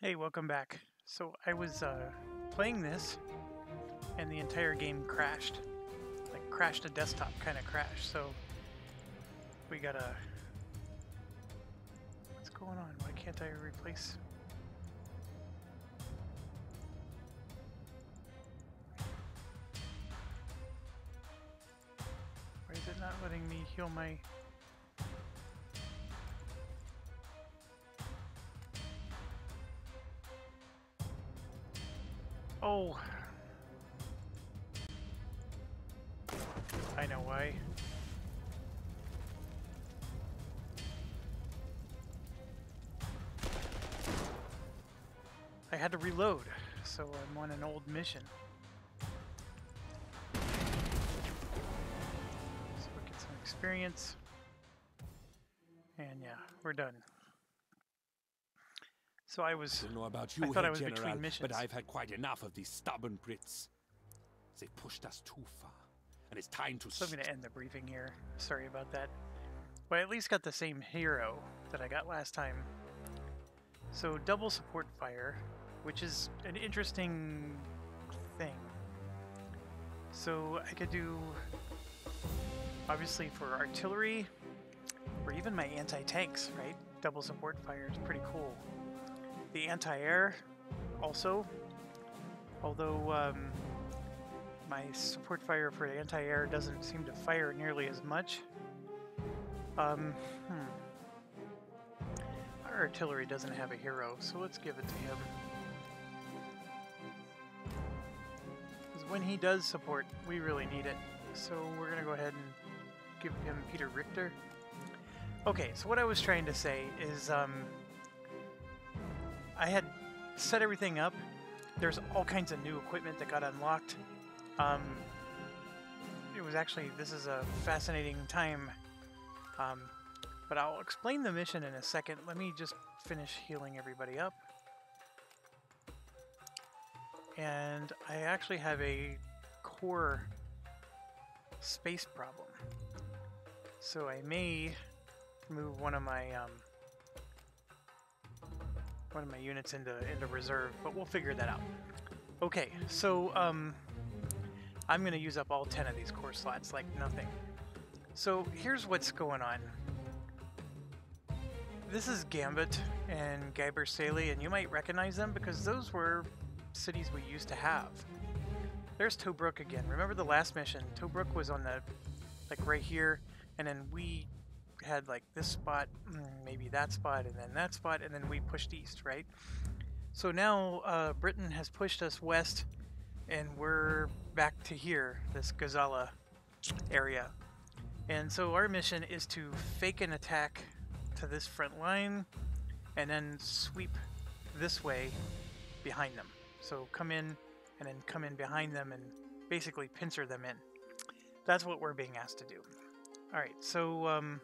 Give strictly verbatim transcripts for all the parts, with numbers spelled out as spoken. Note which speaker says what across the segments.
Speaker 1: Hey, welcome back. So I was uh, playing this, and the entire game crashed. Like, crashed a desktop kind of crash. So we gotta... What's going on? Why can't I replace... Why is it not letting me heal my... Oh! I know why. I had to reload, so I'm on an old mission. So we'll get some experience. And yeah, we're done. So I was...
Speaker 2: I don't know about you,
Speaker 1: I thought
Speaker 2: Head
Speaker 1: I was
Speaker 2: General,
Speaker 1: between missions.
Speaker 2: but I've had quite enough of these stubborn Brits. They pushed us too far, and it's time to...
Speaker 1: So I'm going to end the briefing here. Sorry about that. But I at least got the same hero that I got last time. So double support fire, which is an interesting thing. So I could do, obviously for artillery, or even my anti-tanks, right? Double support fire is pretty cool. The anti-air also, although um, my support fire for the anti-air doesn't seem to fire nearly as much. Um, hmm. Our artillery doesn't have a hero, so let's give it to him. Because when he does support, we really need it. So we're going to go ahead and give him Peter Richter. Okay, so what I was trying to say is um, I had set everything up. There's all kinds of new equipment that got unlocked. Um, it was actually, this is a fascinating time. Um, but I'll explain the mission in a second. Let me just finish healing everybody up. And I actually have a core space problem. So I may move one of my um, one of my units into into reserve, but we'll figure that out. Okay, so um, I'm going to use up all ten of these core slots like nothing. So here's what's going on. This is Gambit and Gybersali, and you might recognize them because those were cities we used to have. There's Tobruk again. Remember the last mission? Tobruk was on the, like right here, and then we had like this spot, maybe that spot, and then that spot, and then we pushed east, right? So now uh, Britain has pushed us west, and we're back to here, this Gazala area. And so our mission is to fake an attack to this front line, and then sweep this way behind them. So come in, and then come in behind them, and basically pincer them in. That's what we're being asked to do. Alright, so um,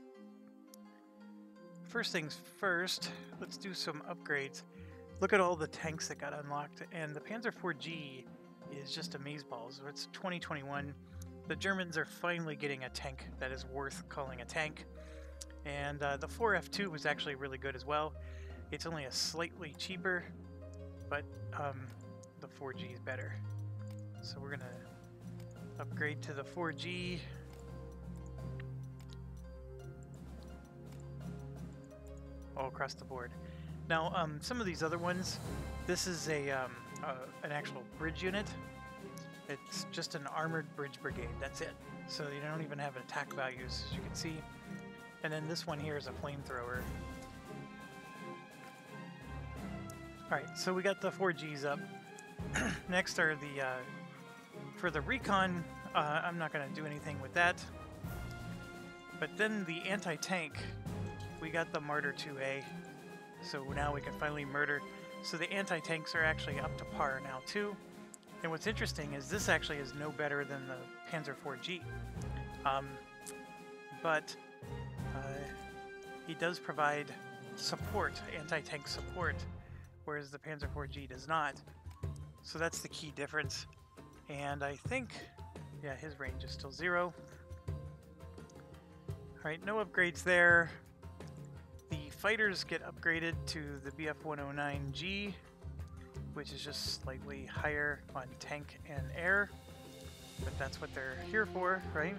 Speaker 1: first things first, let's do some upgrades. Look at all the tanks that got unlocked, and the Panzer four G is just amazeballs. It's twenty twenty-one. The Germans are finally getting a tank that is worth calling a tank. And uh, the four F two was actually really good as well. It's only a slightly cheaper, but um, the four G is better. So we're going to upgrade to the four G. All across the board. Now, um, some of these other ones, this is a um, uh, an actual bridge unit. It's just an armored bridge brigade, that's it. So you don't even have attack values, as you can see. And then this one here is a flamethrower. Alright, so we got the four Gs up. Next are the, uh, for the recon, uh, I'm not going to do anything with that. But then the anti-tank, we got the Martyr two A. So now we can finally murder. So the anti-tanks are actually up to par now too. And what's interesting is this actually is no better than the Panzer four G. Um, but uh, he does provide support, anti-tank support, whereas the Panzer four G does not. So that's the key difference. And I think, yeah, his range is still zero. Alright, no upgrades there. The fighters get upgraded to the B F one oh nine G, which is just slightly higher on tank and air, but that's what they're here for, right?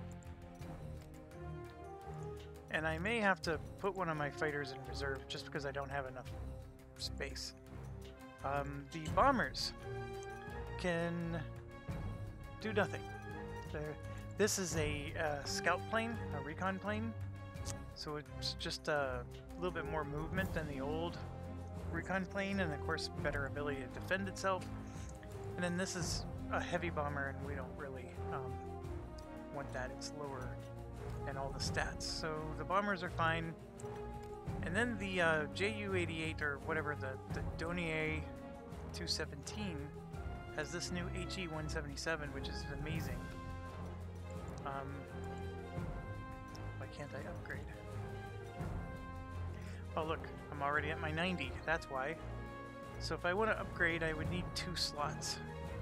Speaker 1: And I may have to put one of my fighters in reserve just because I don't have enough space. Um, the bombers can do nothing. They're, this is a uh, scout plane, a recon plane, so it's just a little bit more movement than the old recon plane, and of course better ability to defend itself. And then this is a heavy bomber, and we don't really um, want that. It's lower and all the stats, so the bombers are fine. And then the uh, J U eighty-eight, or whatever, the, the Donier two seventeen has this new H E one seventy-seven, which is amazing. Um, why can't I upgrade? Oh look, I'm already at my ninety, that's why. So if I want to upgrade, I would need two slots.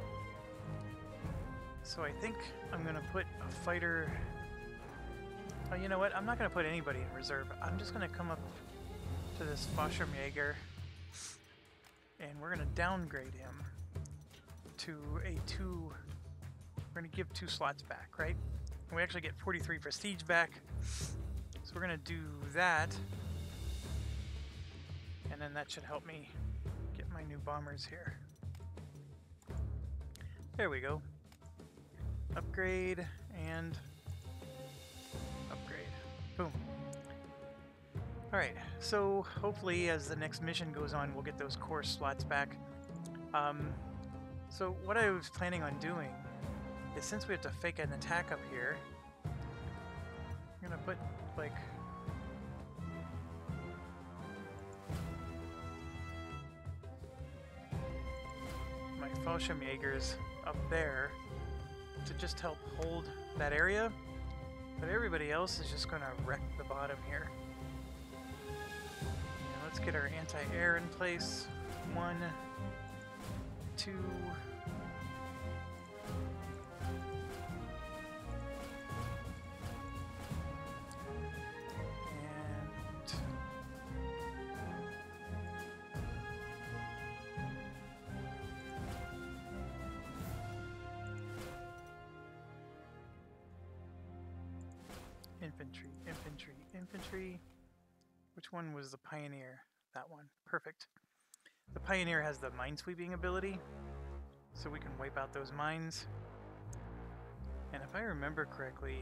Speaker 1: So I think I'm going to put a fighter... Oh, you know what? I'm not going to put anybody in reserve. I'm just going to come up to this Fallschirmjäger, and we're going to downgrade him to a two. We're going to give two slots back, right? And we actually get forty-three prestige back. So we're going to do that, and then that should help me get my new bombers here. There we go. Upgrade and upgrade. Boom. Alright, so hopefully as the next mission goes on, we'll get those core slots back. Um, so what I was planning on doing is, since we have to fake an attack up here, I'm gonna put, like, my Fallschirmjägers up there to just help hold that area, but everybody else is just gonna wreck the bottom here. Now let's get our anti-air in place. One, two, infantry, infantry, infantry. Which one was the Pioneer? That one. Perfect. The Pioneer has the minesweeping ability, so we can wipe out those mines. And if I remember correctly,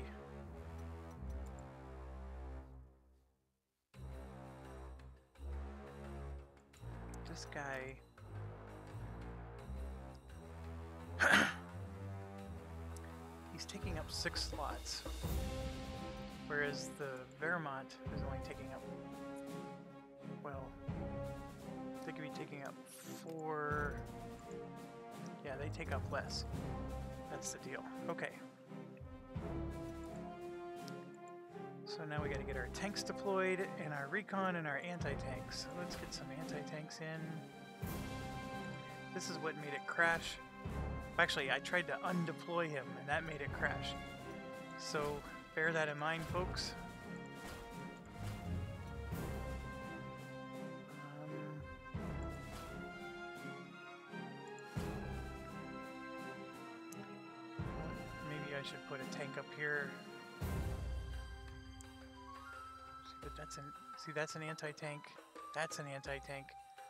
Speaker 1: this guy... he's taking up six slots, whereas the Wehrmacht is only taking up, well, they could be taking up four. Yeah, they take up less. That's the deal. Okay. So now we got to get our tanks deployed, and our recon, and our anti-tanks. So let's get some anti-tanks in. This is what made it crash. Actually, I tried to undeploy him, and that made it crash. So bear that in mind, folks. Um, maybe I should put a tank up here. See, but that's an see that's an anti-tank. That's an anti-tank.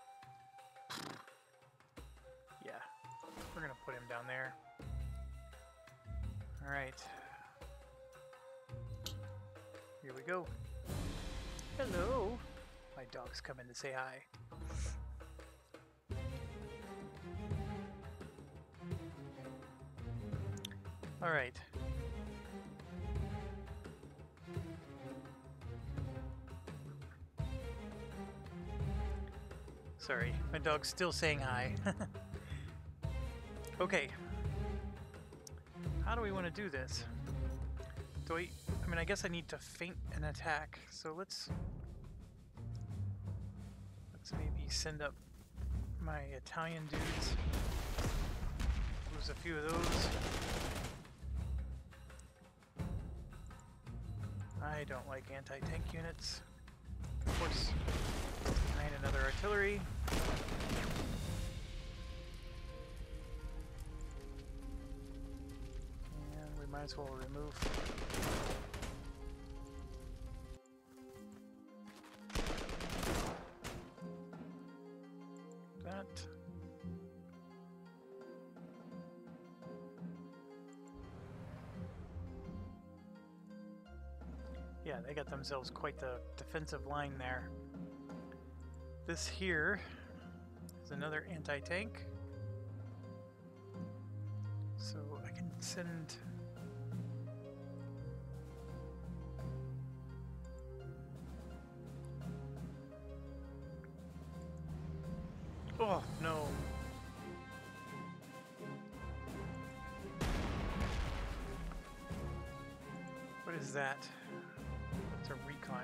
Speaker 1: Yeah. We're gonna put him down there. Alright. Here we go. Hello! My dog's coming to say hi. Alright. Sorry, my dog's still saying hi. Okay. How do we want to do this? Do I... I mean, I guess I need to feint an attack, so let's... Let's maybe send up my Italian dudes. Lose a few of those. I don't like anti-tank units. course, behind another artillery. And we might as well remove that. Yeah, they got themselves quite the defensive line there. This here is another anti-tank. So I can send... Oh, no. What is that? It's a recon.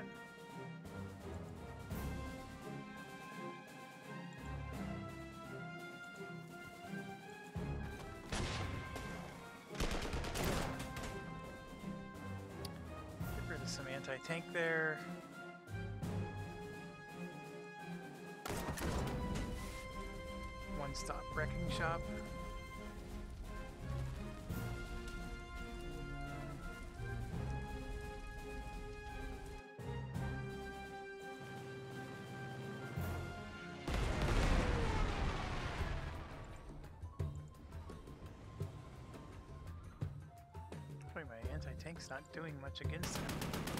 Speaker 1: Get rid of some anti-tank there. One-stop wrecking shop. Boy, my anti-tank's not doing much against him.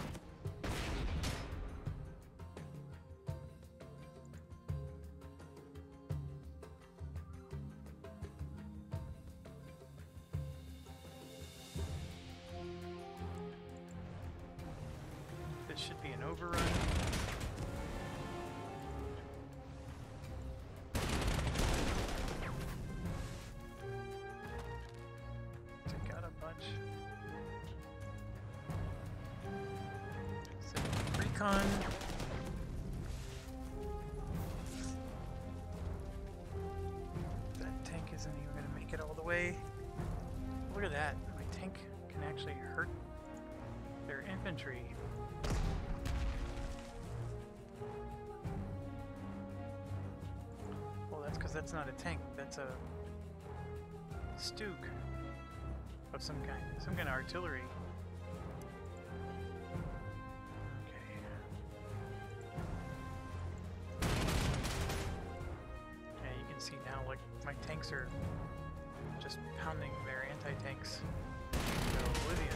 Speaker 1: This should be an overrun. Take out a bunch. So, recon. That tank isn't even going to make it all the way. Look at that. My tank can actually hurt their infantry. Well, that's because that's not a tank. That's a Stook of some kind. Some kind of artillery. Okay. Yeah, you can see now, like, my tanks are just pounding their anti-tanks to oblivion.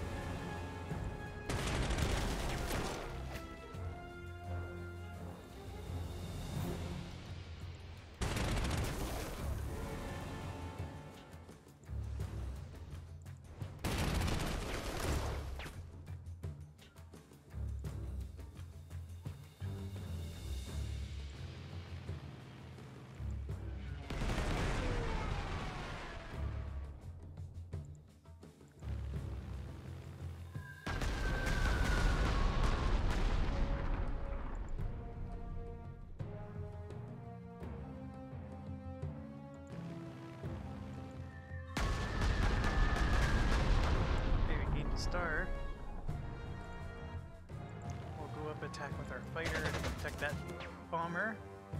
Speaker 1: Star. We'll go up attack with our fighter and protect that bomber.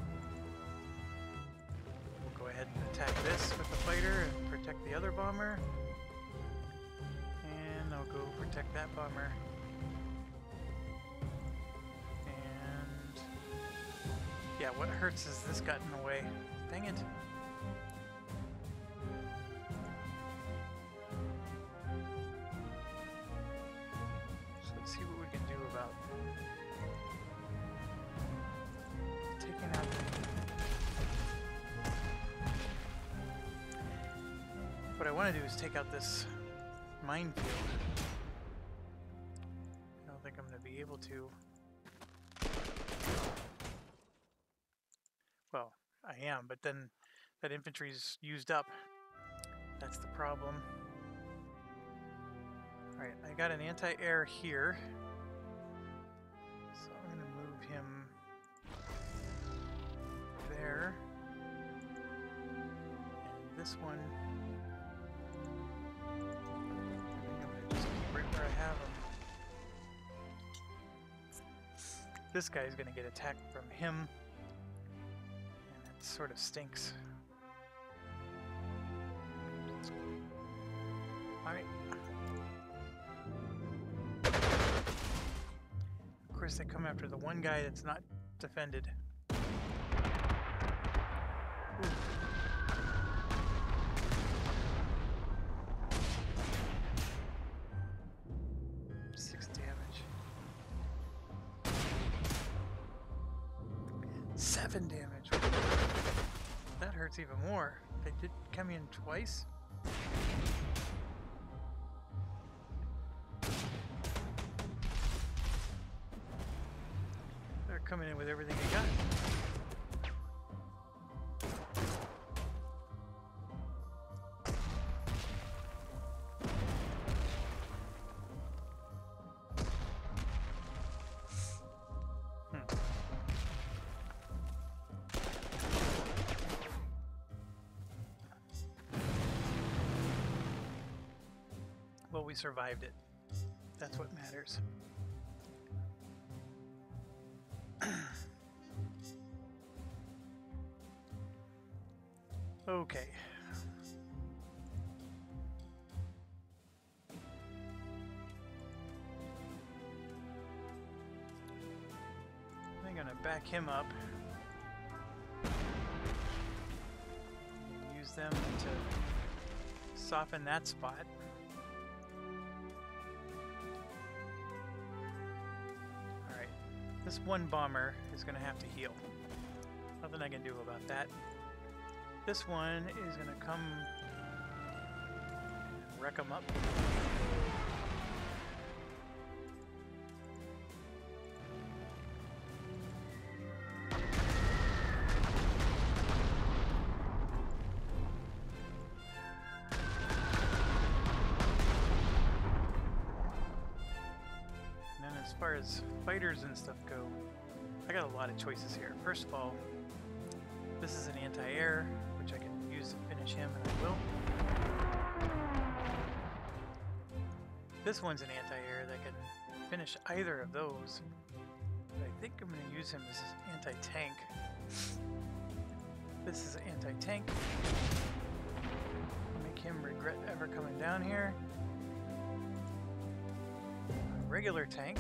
Speaker 1: We'll go ahead and attack this with the fighter and protect the other bomber. And I'll go protect that bomber. And yeah, what hurts is this got in the way. Dang it. See what we can do about taking out what I want to do is take out this minefield. I don't think I'm going to be able to. Well, I am, but then that infantry's used up. That's the problem. Alright, I got an anti-air here, so I'm going to move him there, and this one, I think I'm going to just keep right where I have him. This guy's gonna get attacked from him, and it sort of stinks. Alright. Of course, they come after the one guy that's not defended. Ooh. Six damage. Seven damage. That hurts even more. They did come in twice. They're coming in with everything they got. Well, we survived it. That's what matters. Okay. I'm gonna back him up. Use them to soften that spot. This one bomber is going to have to heal. Nothing I can do about that. This one is going to come wreck them up. As far as fighters and stuff go, I got a lot of choices here. First of all, this is an anti-air, which I can use to finish him, and I will. This one's an anti-air that can finish either of those. But I think I'm going to use him as an anti-tank. This is an anti-tank. Make him regret ever coming down here. Regular tank.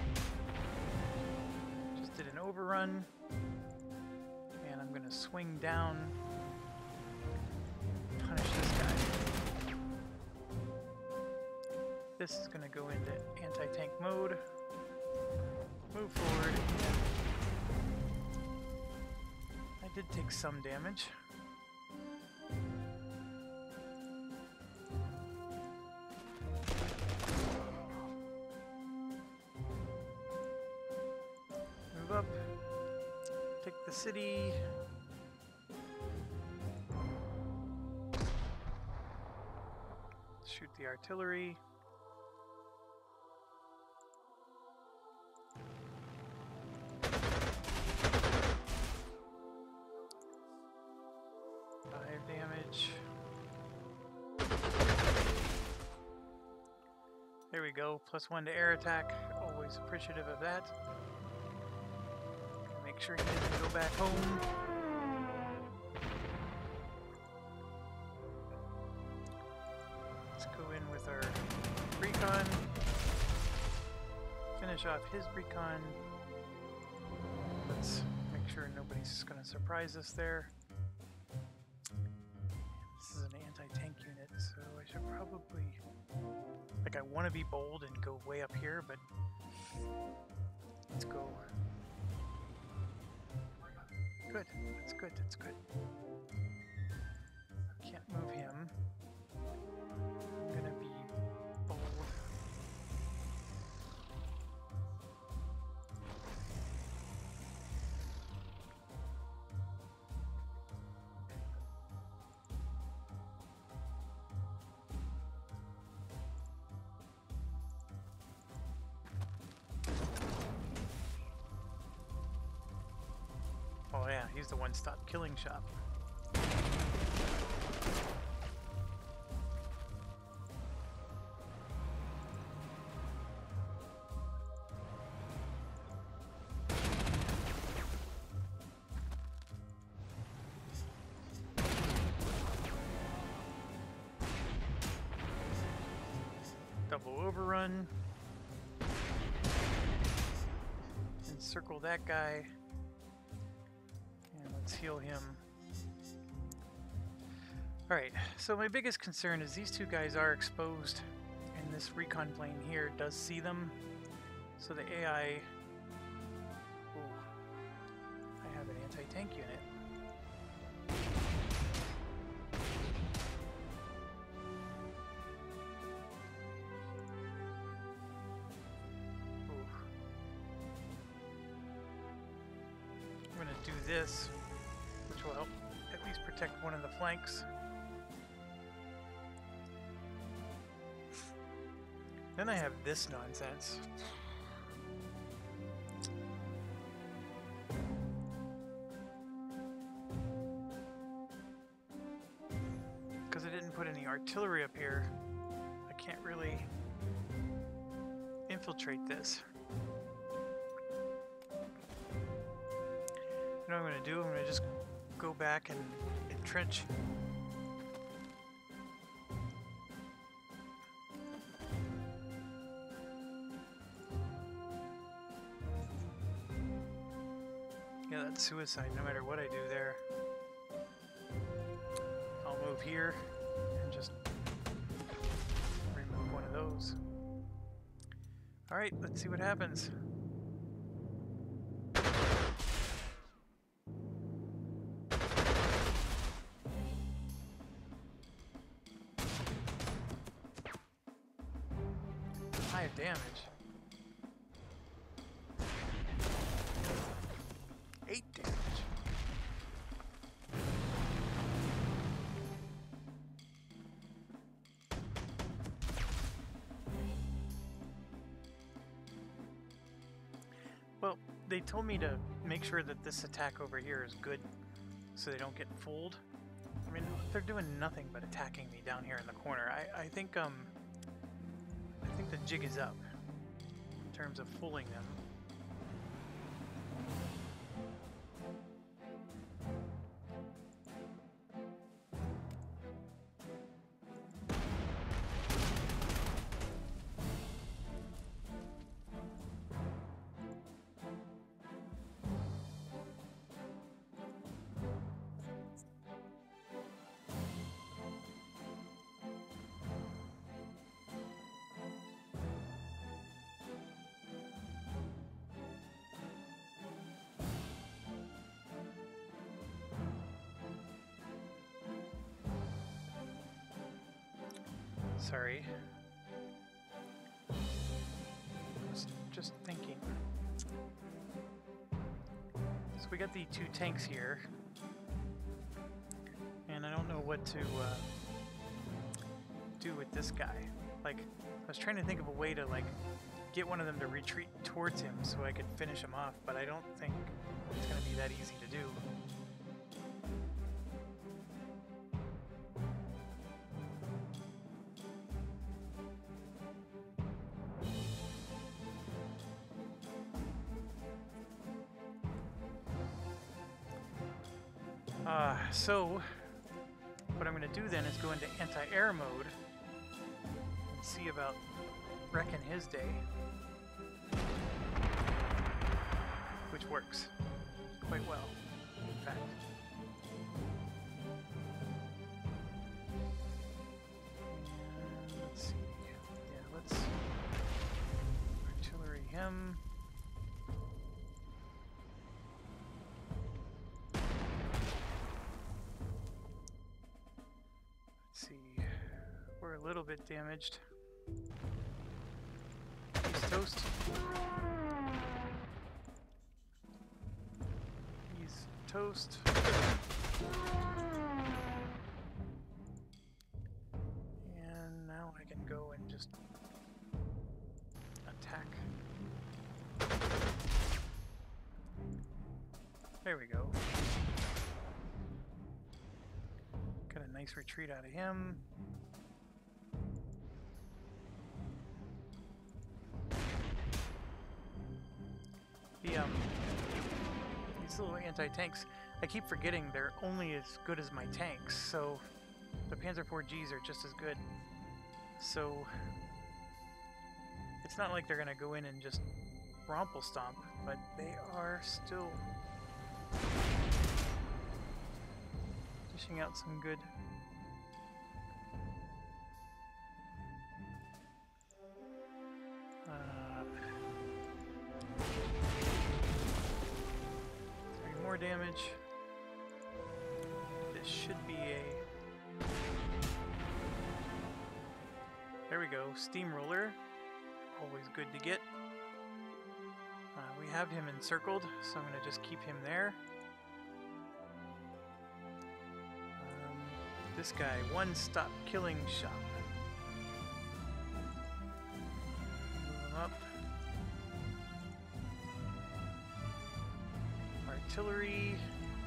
Speaker 1: Just did an overrun. And I'm going to swing down and punish this guy. This is going to go into anti-tank mode. Move forward. I did take some damage. Up, take the city. Shoot the artillery. Five damage. There we go. Plus one to air attack. Always appreciative of that. Make sure he doesn't go back home. Let's go in with our recon. Finish off his recon. Let's make sure nobody's going to surprise us there. This is an anti-tank unit, so I should probably... Like, I want to be bold and go way up here, but... Let's go... Good. That's good. That's good. Can't move him. I'm gonna be bold. Oh yeah, he's the one stop killing shop. Bravo overrun. Encircle that guy. And let's heal him. Alright, so my biggest concern is these two guys are exposed, and this recon plane here does see them. So the A I... Ooh, I have an anti-tank unit. Ooh. I'm going to do this, which will help at least protect one of the flanks. Then I have this nonsense. Because I didn't put any artillery up here, I can't really infiltrate this. You know what I'm going to do? I'm going to just go back and entrench. Yeah, that's suicide no matter what I do there. I'll move here and just remove one of those. Alright, let's see what happens. High damage. Eight damage. Well, they told me to make sure that this attack over here is good so they don't get fooled. I mean, they're doing nothing but attacking me down here in the corner. I, I think um I think the jig is up in terms of fooling them. Sorry. I was just thinking. So we got the two tanks here. And I don't know what to uh, do with this guy. Like, I was trying to think of a way to, like, get one of them to retreat towards him so I could finish him off, but I don't think it's going to be that easy to do. Uh, so, what I'm going to do then is go into anti-air mode and see about wrecking his day. Which works quite well, in fact. And let's see. Yeah, let's artillery him. We're a little bit damaged. He's toast. He's toast. And now I can go and just attack. There we go. Got a nice retreat out of him. The, um, these little anti-tanks, I keep forgetting they're only as good as my tanks, so the Panzer four Gs are just as good. So It's not like they're gonna go in and just romple stomp, but they are still dishing out some good. Uh, three more damage. This should be a. There we go, steamroller. Always good to get. Uh, we have him encircled, so I'm going to just keep him there. Um, this guy, one stop killing shop. Move him up. Artillery.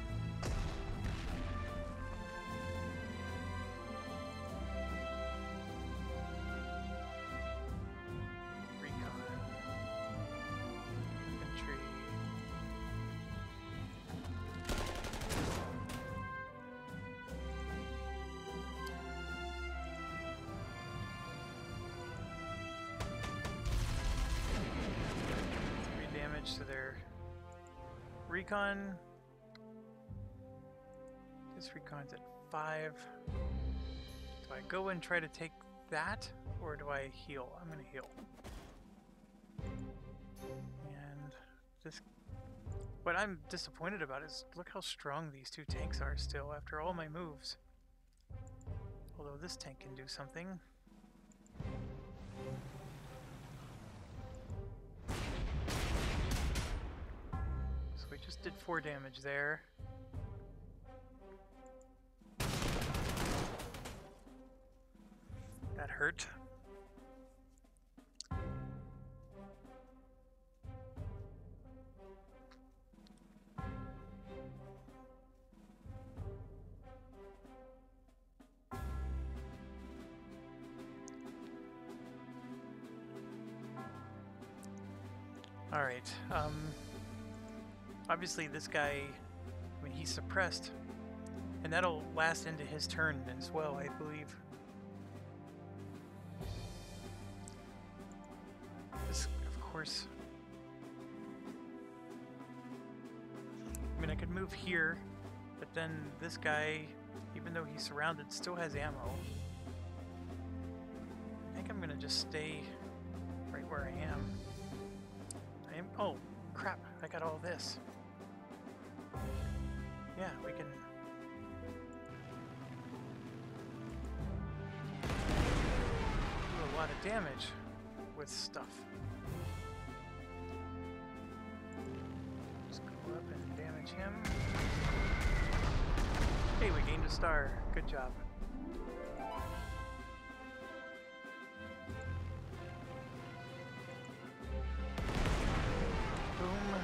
Speaker 1: To their recon. This recon's at five. Do I go and try to take that, or do I heal? I'm gonna heal. And this, what I'm disappointed about is look how strong these two tanks are still after all my moves. Although this tank can do something. We just did four damage there. That hurt. All right. Um, Obviously this guy, I mean, he's suppressed, and that'll last into his turn as well, I believe. This, of course... I mean, I could move here, but then this guy, even though he's surrounded, still has ammo. I think I'm gonna just stay right where I am. I am... Oh, crap, I got all this. Yeah, we can do a lot of damage with stuff. Just go up and damage him. Hey, we gained a star. Good job. Boom.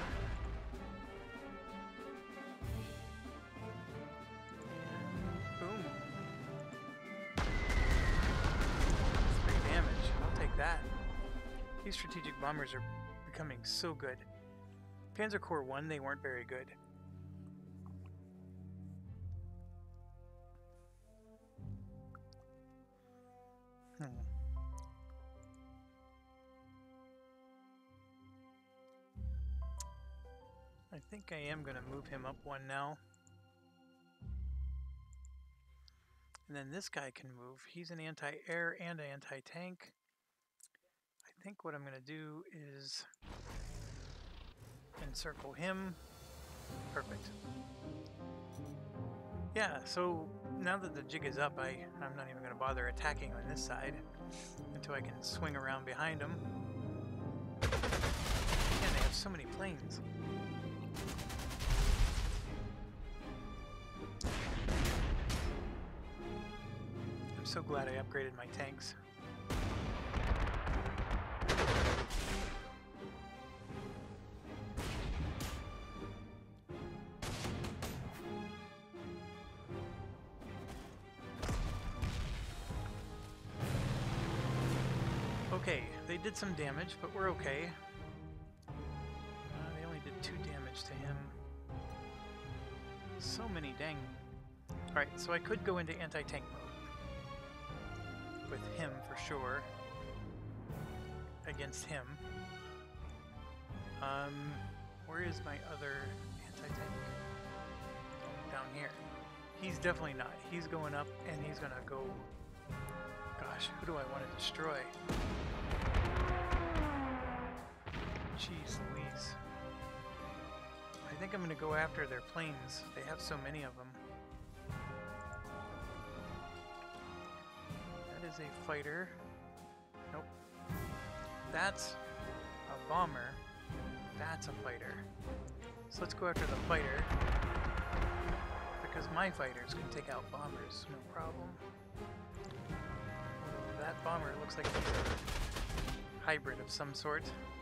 Speaker 1: These strategic bombers are becoming so good. Panzer Corps one, they weren't very good. Hmm. I think I am going to move him up one now. And then this guy can move. He's an anti-air and an anti-tank. I think what I'm going to do is encircle him. Perfect. Yeah, so now that the jig is up, I, I'm not even going to bother attacking on this side until I can swing around behind them. Man, they have so many planes. I'm so glad I upgraded my tanks. Okay, they did some damage, but we're okay. Uh, they only did two damage to him. So many, dang. Alright, so I could go into anti-tank mode. With him, for sure. against him. Um, where is my other anti-tank? Down here. He's definitely not. He's going up, and he's gonna go... Gosh, who do I want to destroy? Jeez Louise. I think I'm gonna go after their planes. They have so many of them. That is a fighter. Nope. That's a bomber. That's a fighter. So let's go after the fighter. Because my fighters can take out bombers, no problem. Although that bomber looks like it's a hybrid of some sort.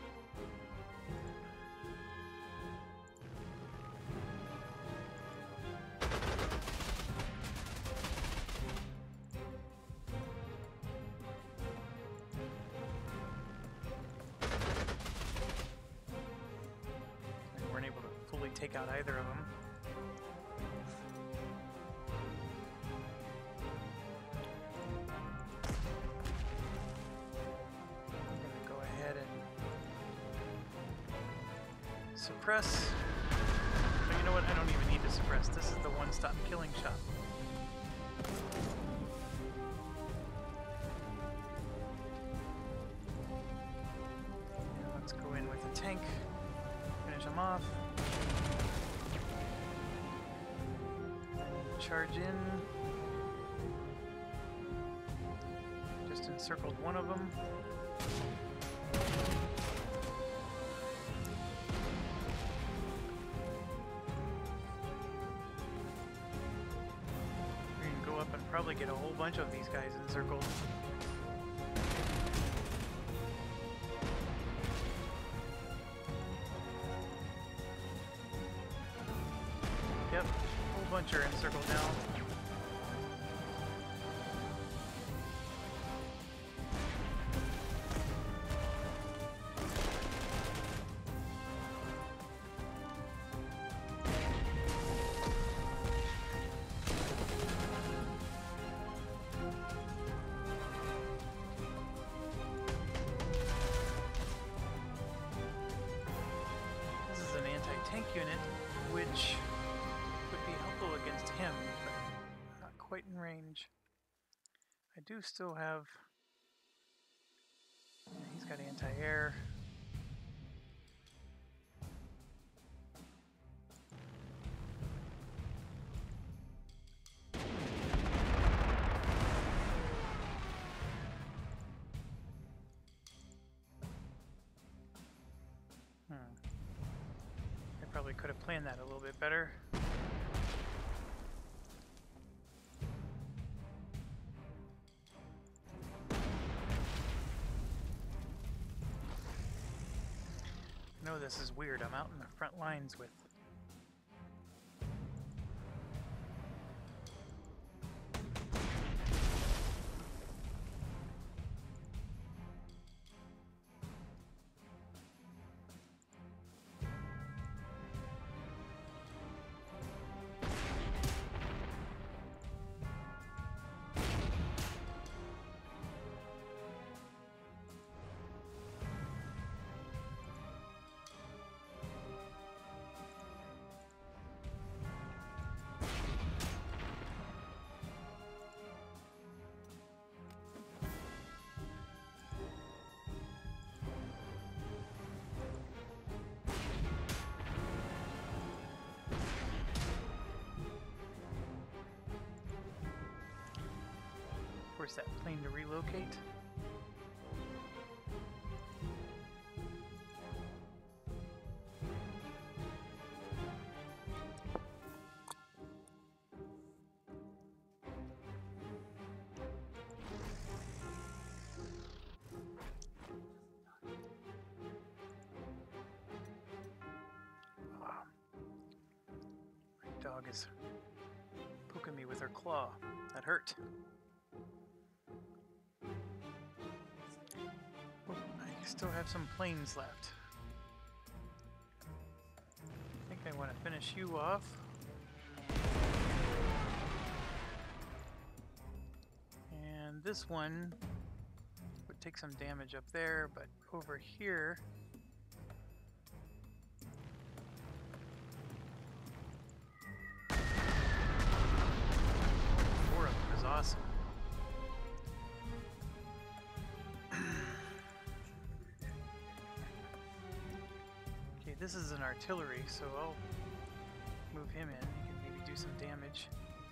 Speaker 1: We weren't able to fully take out either of them. Suppress. But you know what? I don't even need to suppress. This is the one-stop killing shot. Now let's go in with the tank. Finish him off. Charge in. Just encircled one of them. Probably get a whole bunch of these guys encircled. Yep, a whole bunch are encircled now. Tank unit, which would be helpful against him, but not quite in range. I do still have... Yeah, he's got anti-air. Hmm. Probably could have planned that a little bit better. I know this is weird. I'm out in the front lines with force that plane to relocate. My dog is poking me with her claw. That hurt. I still have some planes left. I think I want to finish you off. And this one would take some damage up there, but over here... Four of them is awesome. Okay, this is an artillery, so I'll move him in. He can maybe do some damage.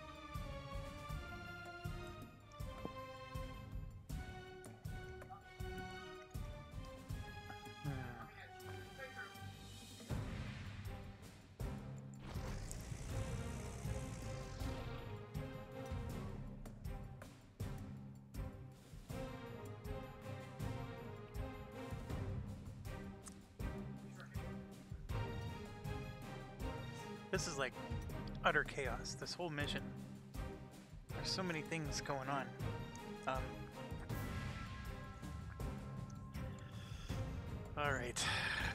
Speaker 1: This is like utter chaos, this whole mission. There's so many things going on. Um, Alright.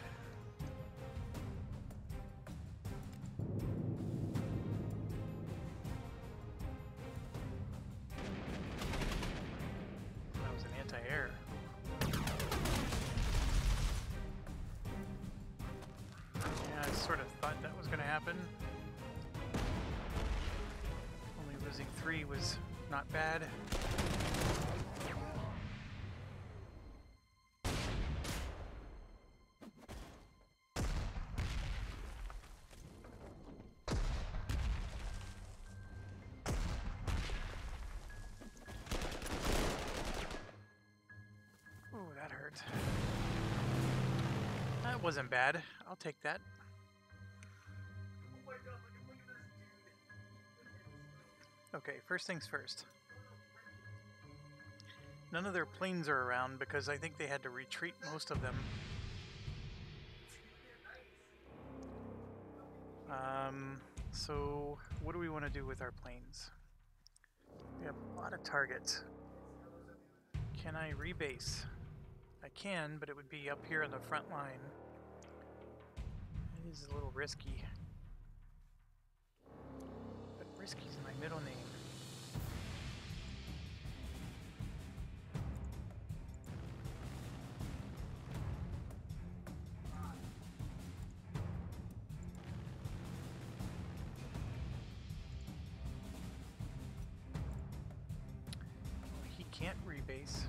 Speaker 1: That was an anti-air. Yeah, I sort of thought that was going to happen. Only losing three was not bad. Oh, that hurt. That wasn't bad. I'll take that. Okay, first things first. None of their planes are around because I think they had to retreat most of them. Um, so what do we want to do with our planes? We have a lot of targets. Can I rebase? I can, but it would be up here in the front line. It is a little risky. But risky's my middle name. Can't rebase,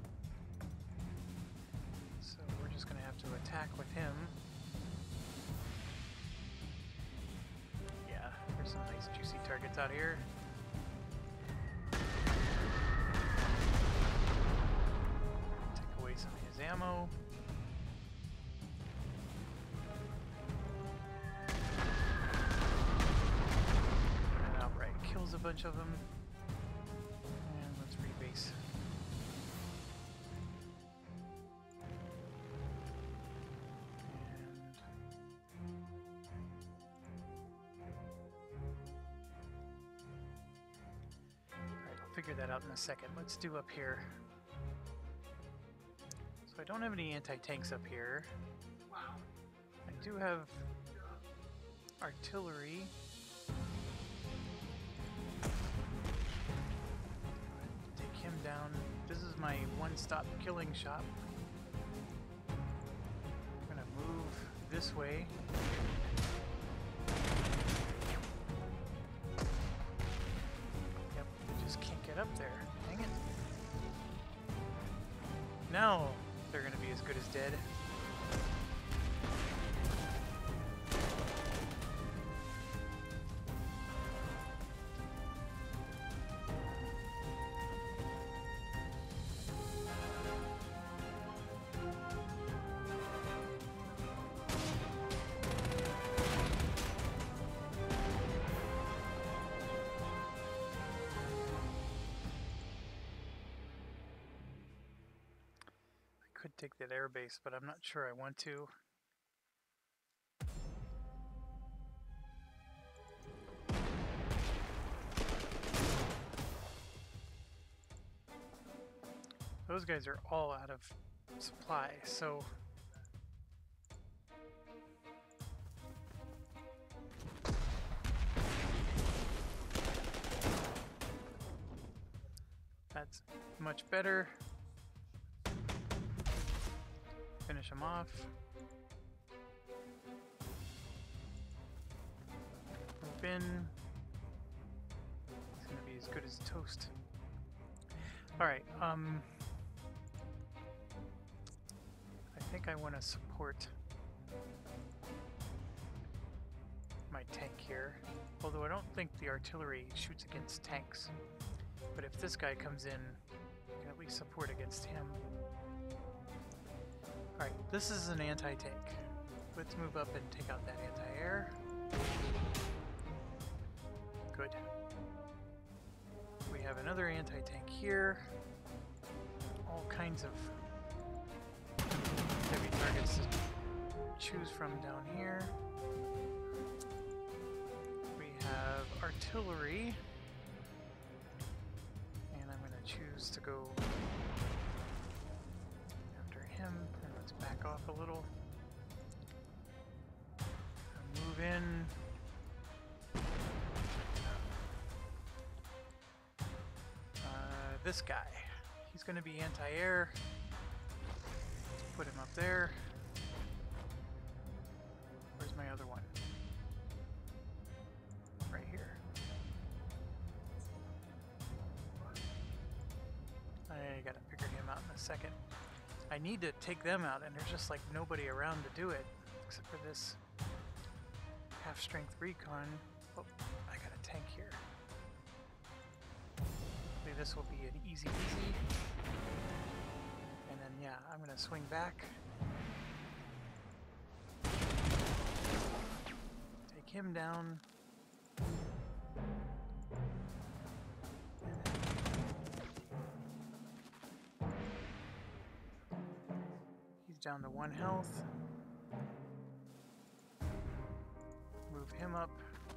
Speaker 1: so we're just going to have to attack with him. Yeah, there's some nice juicy targets out here. Take away some of his ammo. And outright kills a bunch of them. And let's rebase. Figure that out in a second. Let's do up here. So I don't have any anti-tanks up here. I do have artillery. Take him down. This is my one-stop killing shop. I'm gonna move this way. Up there. Dang it. Now they're going to be as good as dead. Could take that airbase, but I'm not sure I want to. Those guys are all out of supply, so that's much better. finish him off. Move in. It's gonna be as good as toast. Alright, um... I think I want to support my tank here. Although I don't think the artillery shoots against tanks. But if this guy comes in, I can at least support against him. Alright, this is an anti-tank. Let's move up and take out that anti-air. Good. We have another anti-tank here. All kinds of heavy targets to choose from down here. We have artillery. And I'm going to choose to go after him. And let's back off a little. Move in. Uh, this guy. He's going to be anti-air. Put him up there. Where's my other one? Right here. I gotta figure him out in a second. I need to take them out, and there's just like nobody around to do it, except for this half-strength recon. Oh, I got a tank here. Hopefully this will be an easy easy. And then yeah, I'm gonna swing back. Take him down. He's down to one health. Move him up.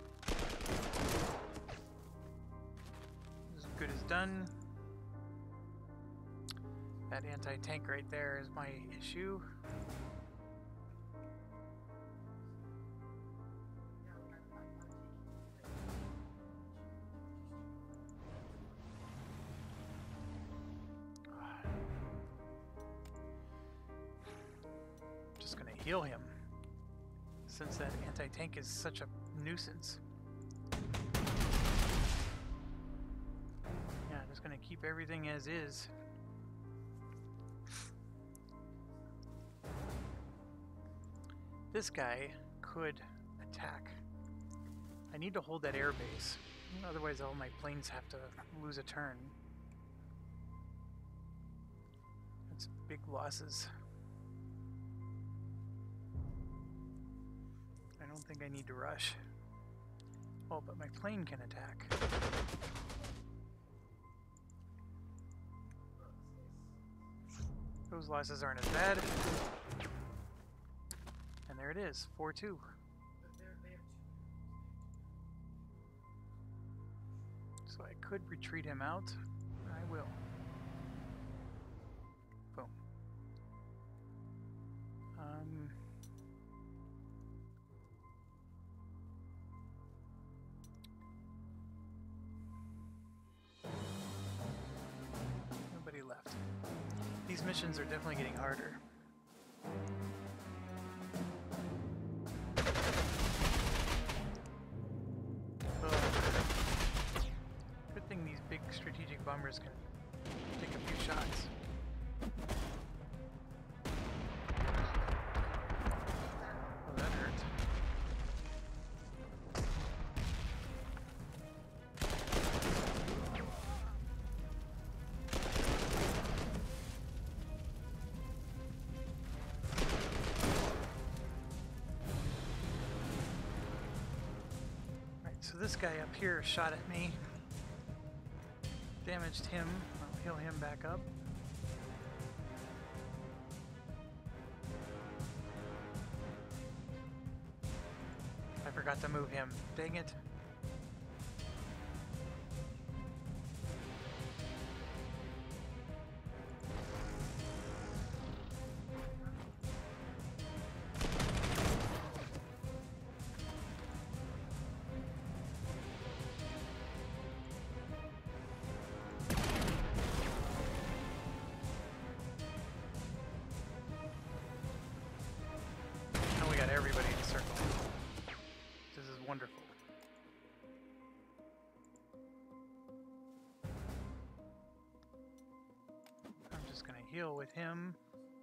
Speaker 1: As good as done. That anti-tank right there is my issue. Just gonna heal him, since that anti-tank is such a nuisance. Yeah, just gonna keep everything as is. This guy could attack. I need to hold that air base, otherwise all my planes have to lose a turn. That's big losses. I don't think I need to rush. Oh, but my plane can attack. Those losses aren't as bad. And there it is, four two. So I could retreat him out. I will. Boom. Um... Nobody left. These missions are definitely getting harder. Strategic bombers can take a few shots. Oh, that hurt. Alright, so this guy up here shot at me. Damaged him. I'll heal him back up. I forgot to move him. Dang it. heal with him.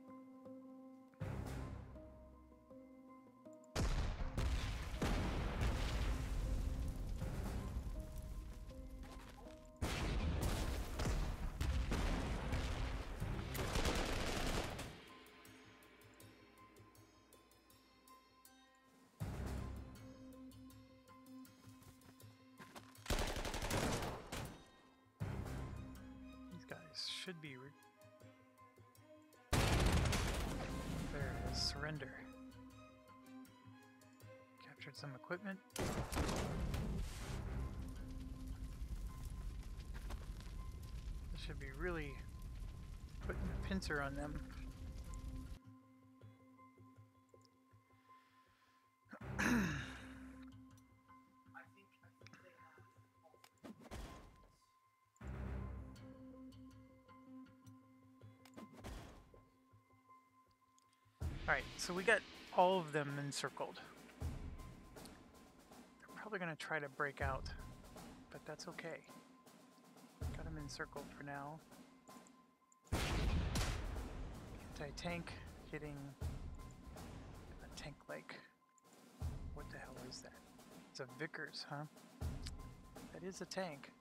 Speaker 1: Should be. Re there it is. Surrender. Captured some equipment. This should be really putting a pincer on them. Alright, so we got all of them encircled. They're probably going to try to break out, but that's okay. Got them encircled for now. Anti-tank hitting a tank like. What the hell is that? It's a Vickers, huh? That is a tank.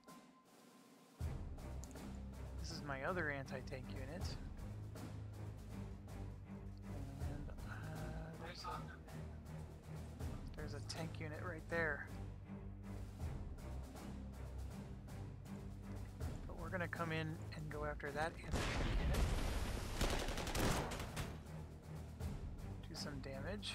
Speaker 1: This is my other anti-tank unit. There's a tank unit right there. But we're going to come in and go after that anti-tank unit. Do some damage.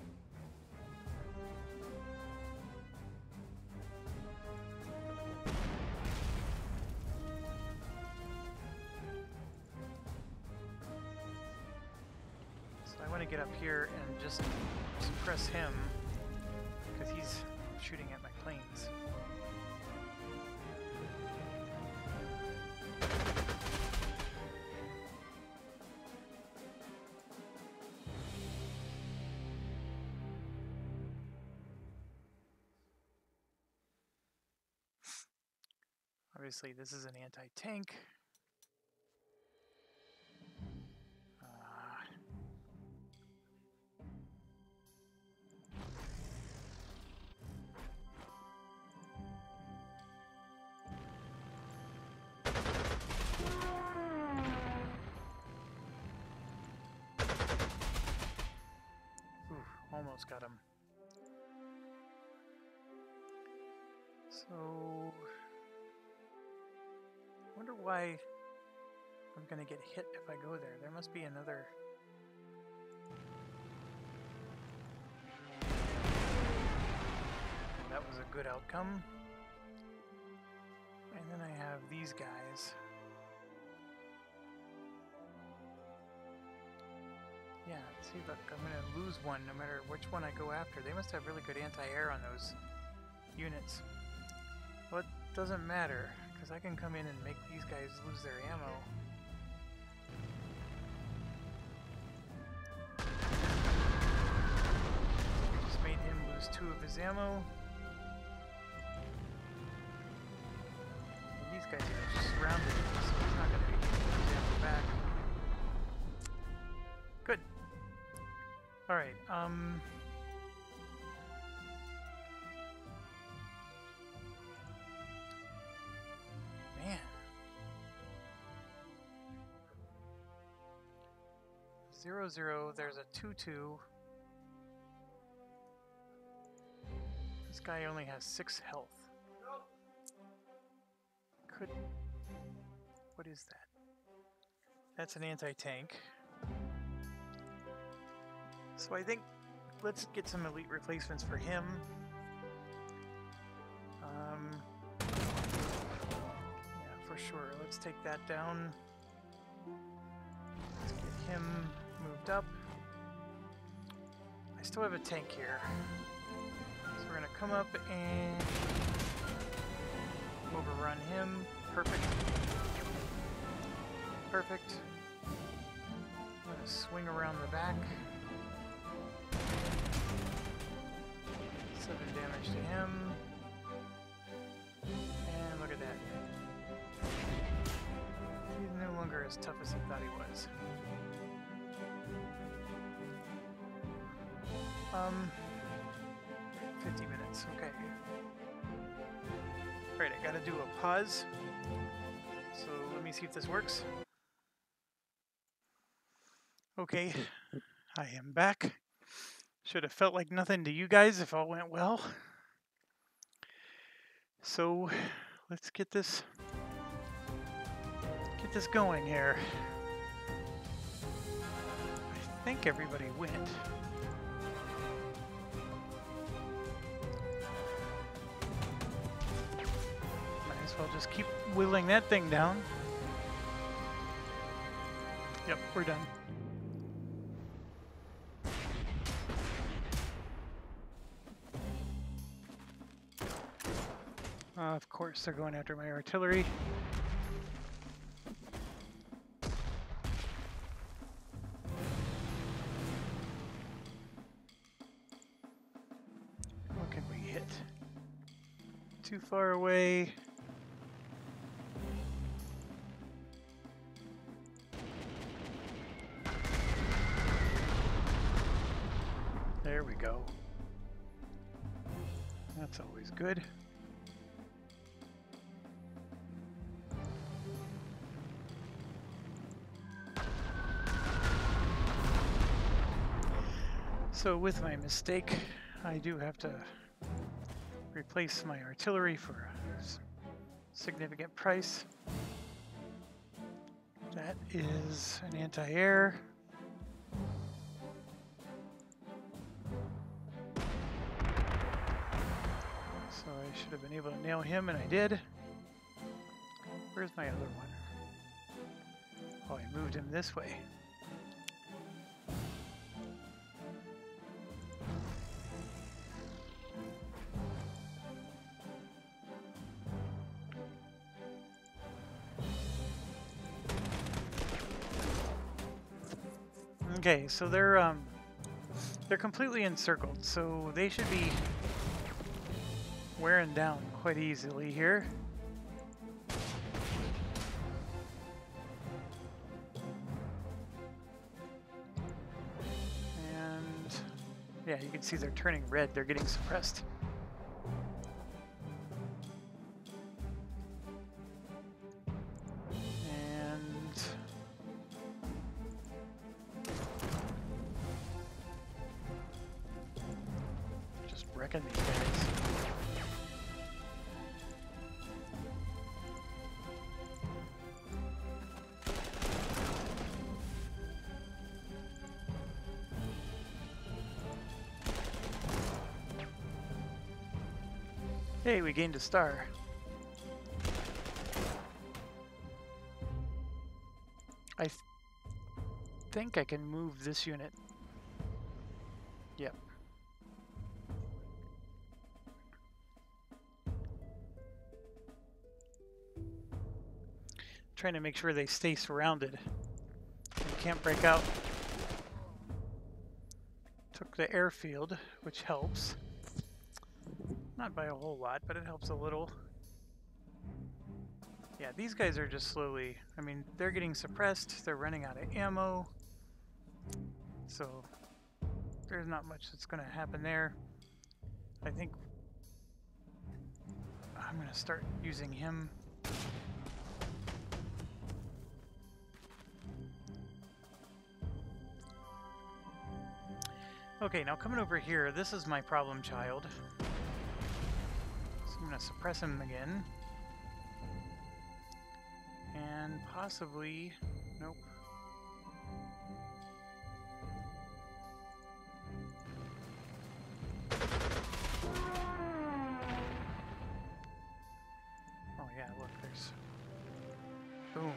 Speaker 1: So I want to get up here and just suppress him, because he's shooting at my planes. Obviously, this is an anti-tank. Almost got him. So, I wonder why I'm going to get hit if I go there. There must be another. That was a good outcome. And then I have these guys. Yeah, see, look, I'm going to lose one no matter which one I go after. They must have really good anti-air on those units. Well, it doesn't matter, because I can come in and make these guys lose their ammo. I just made him lose two of his ammo. And these guys are just surrounded, so he's not going to be getting his ammo back. Good. Alright, um... man. Zero, zero, there's a two, two. This guy only has six health. Could... What is that? That's an anti-tank. So I think let's get some elite replacements for him. Um, yeah, for sure. Let's take that down. Let's get him moved up. I still have a tank here. So we're going to come up and overrun him. Perfect. Perfect. I'm going to swing around the back. Seven damage to him. And look at that. He's no longer as tough as he thought he was. Um, fifty minutes, okay. Right, I gotta do a pause. So let me see if this works. Okay, I am back. Should have felt like nothing to you guys if all went well. So let's get this get this going here. I think everybody went. Might as well just keep whittling that thing down. Yep, we're done. Uh, of course, they're going after my artillery. What can we hit? Too far away. There we go. That's always good. So with my mistake, I do have to replace my artillery for a significant price. That is an anti-air. So I should have been able to nail him, and I did. Where's my other one? Oh, I moved him this way. Okay, so they're um, they're completely encircled, so they should be wearing down quite easily here. And yeah, you can see they're turning red. They're getting suppressed. Wrecking these guys. Hey, we gained a star. I th think I can move this unit. Yep. Trying to make sure they stay surrounded and can't break out. Took the airfield, which helps. Not by a whole lot, but it helps a little. Yeah, these guys are just slowly, I mean, they're getting suppressed, they're running out of ammo. So there's not much that's going to happen there. I think I'm going to start using him. Okay, now coming over here, this is my problem child. So I'm going to suppress him again. And possibly... nope. Oh yeah, look, there's... boom.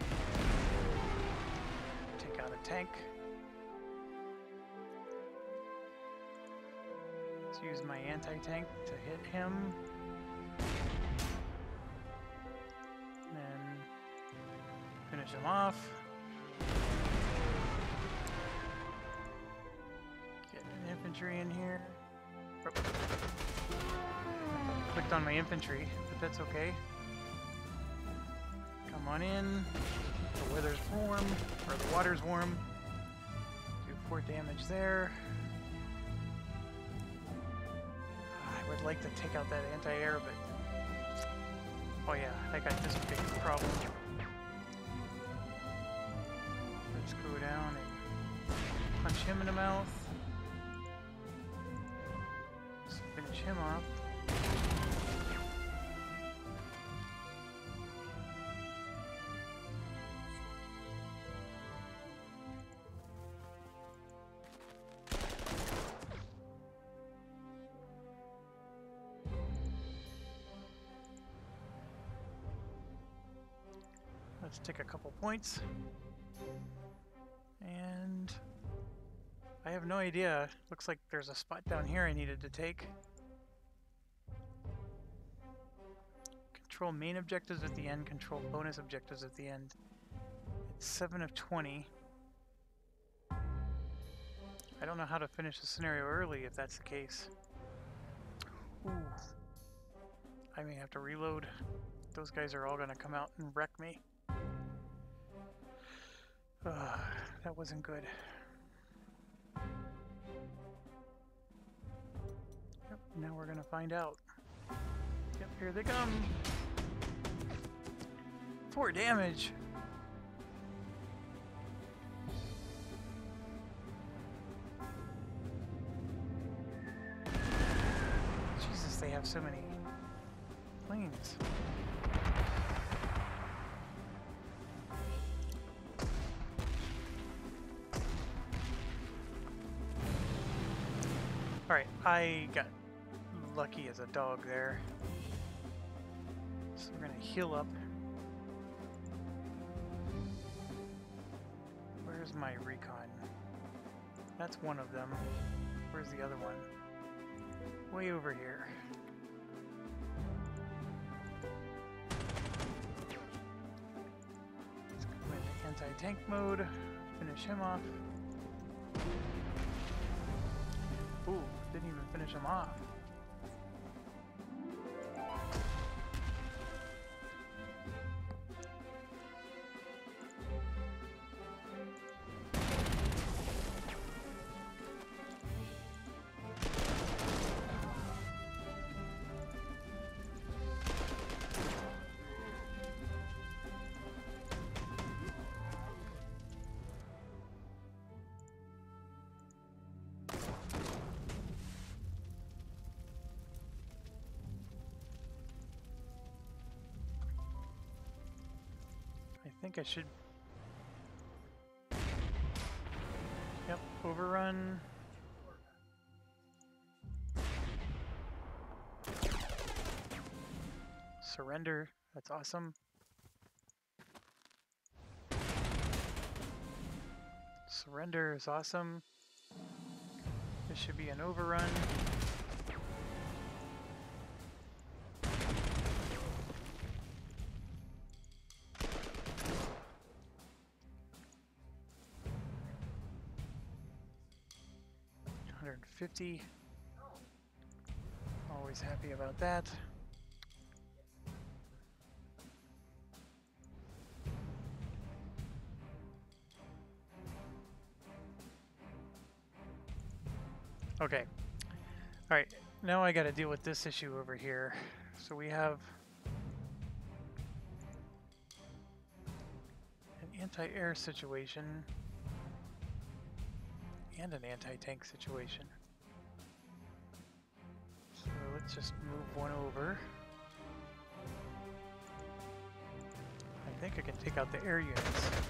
Speaker 1: Take out a tank. Use my anti-tank to hit him. And finish him off. Get an infantry in here. Oh. Clicked on my infantry, but that's okay. Come on in. The weather's warm, or the water's warm. Do four damage there. I would like to take out that anti-air, but... Oh yeah, I got this big problem. Let's go down and punch him in the mouth. Let's finish him off. Let's take a couple points. And I have no idea. Looks like there's a spot down here I needed to take. Control main objectives at the end, control bonus objectives at the end. It's seven of twenty. I don't know how to finish the scenario early if that's the case. Ooh. I may have to reload. Those guys are all going to come out and wreck me. Uh, that wasn't good. Yep, now we're gonna find out. Yep, here they come. Four damage. Jesus, they have so many planes. Alright, I got lucky as a dog there. So we're gonna heal up. Where's my recon? That's one of them. Where's the other one? Way over here. Let's go into anti-tank mode. Finish him off. Ooh, didn't even finish him off. I think I should... Yep, overrun. Surrender, that's awesome. Surrender is awesome. This should be an overrun. one fifty. Always happy about that. Okay. Alright, now I gotta deal with this issue over here. So we have an anti-air situation and an anti-tank situation. So let's just move one over. I think I can take out the air units.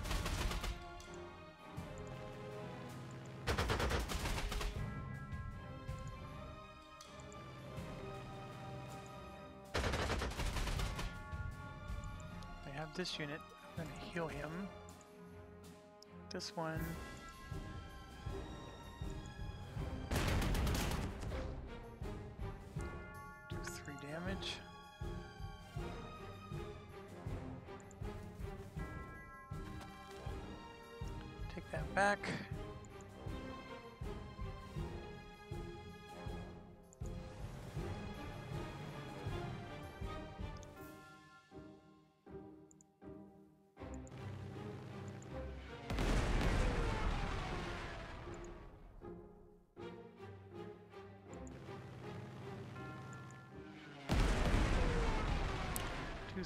Speaker 1: I have this unit. I'm going to heal him. This one. Damage. Take that back.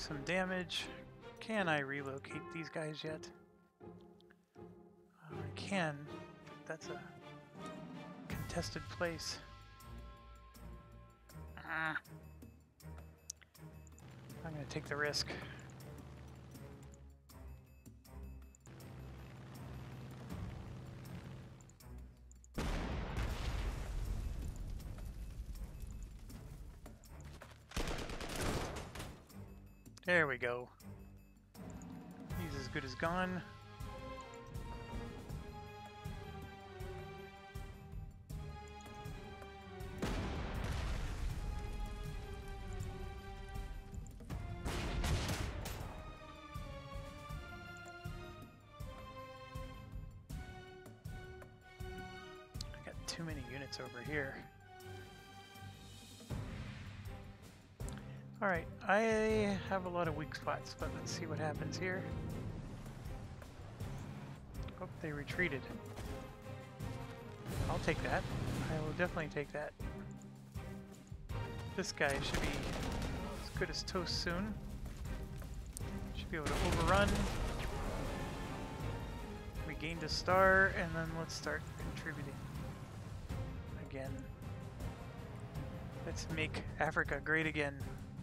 Speaker 1: some damage. Can I relocate these guys yet? Uh, I can. That's a contested place. Ah. I'm going to take the risk. There we go. He's as good as gone. I got too many units over here. Alright, I have a lot of weak spots, but let's see what happens here. Oh, they retreated. I'll take that. I will definitely take that. This guy should be as good as toast soon. Should be able to overrun. We gained a star, and then let's start contributing again. Let's make Africa great again.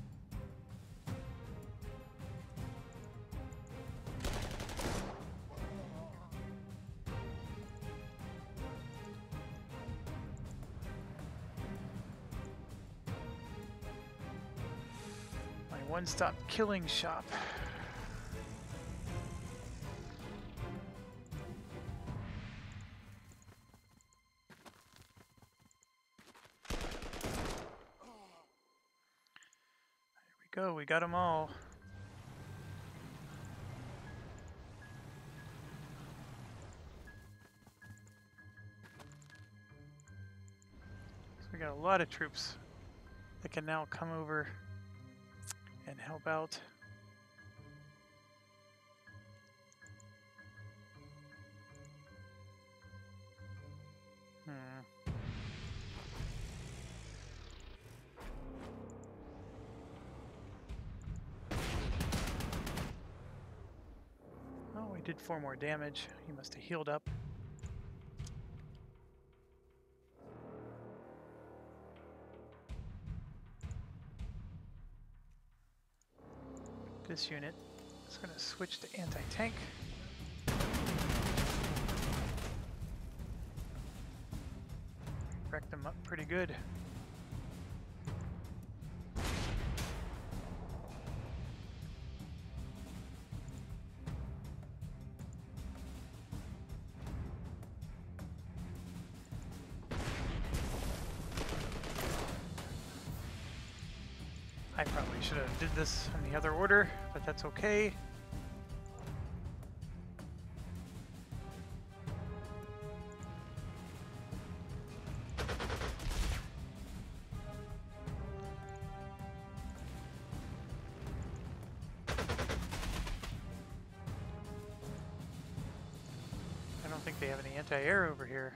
Speaker 1: One-stop killing shop. There we go, we got them all. So we got a lot of troops that can now come over and help out. Hmm. Oh, we did four more damage. He must have healed up. This unit is going to switch to anti-tank. Wreck them up pretty good. I probably should have did this in the other order, but that's okay. I don't think they have any anti-air over here.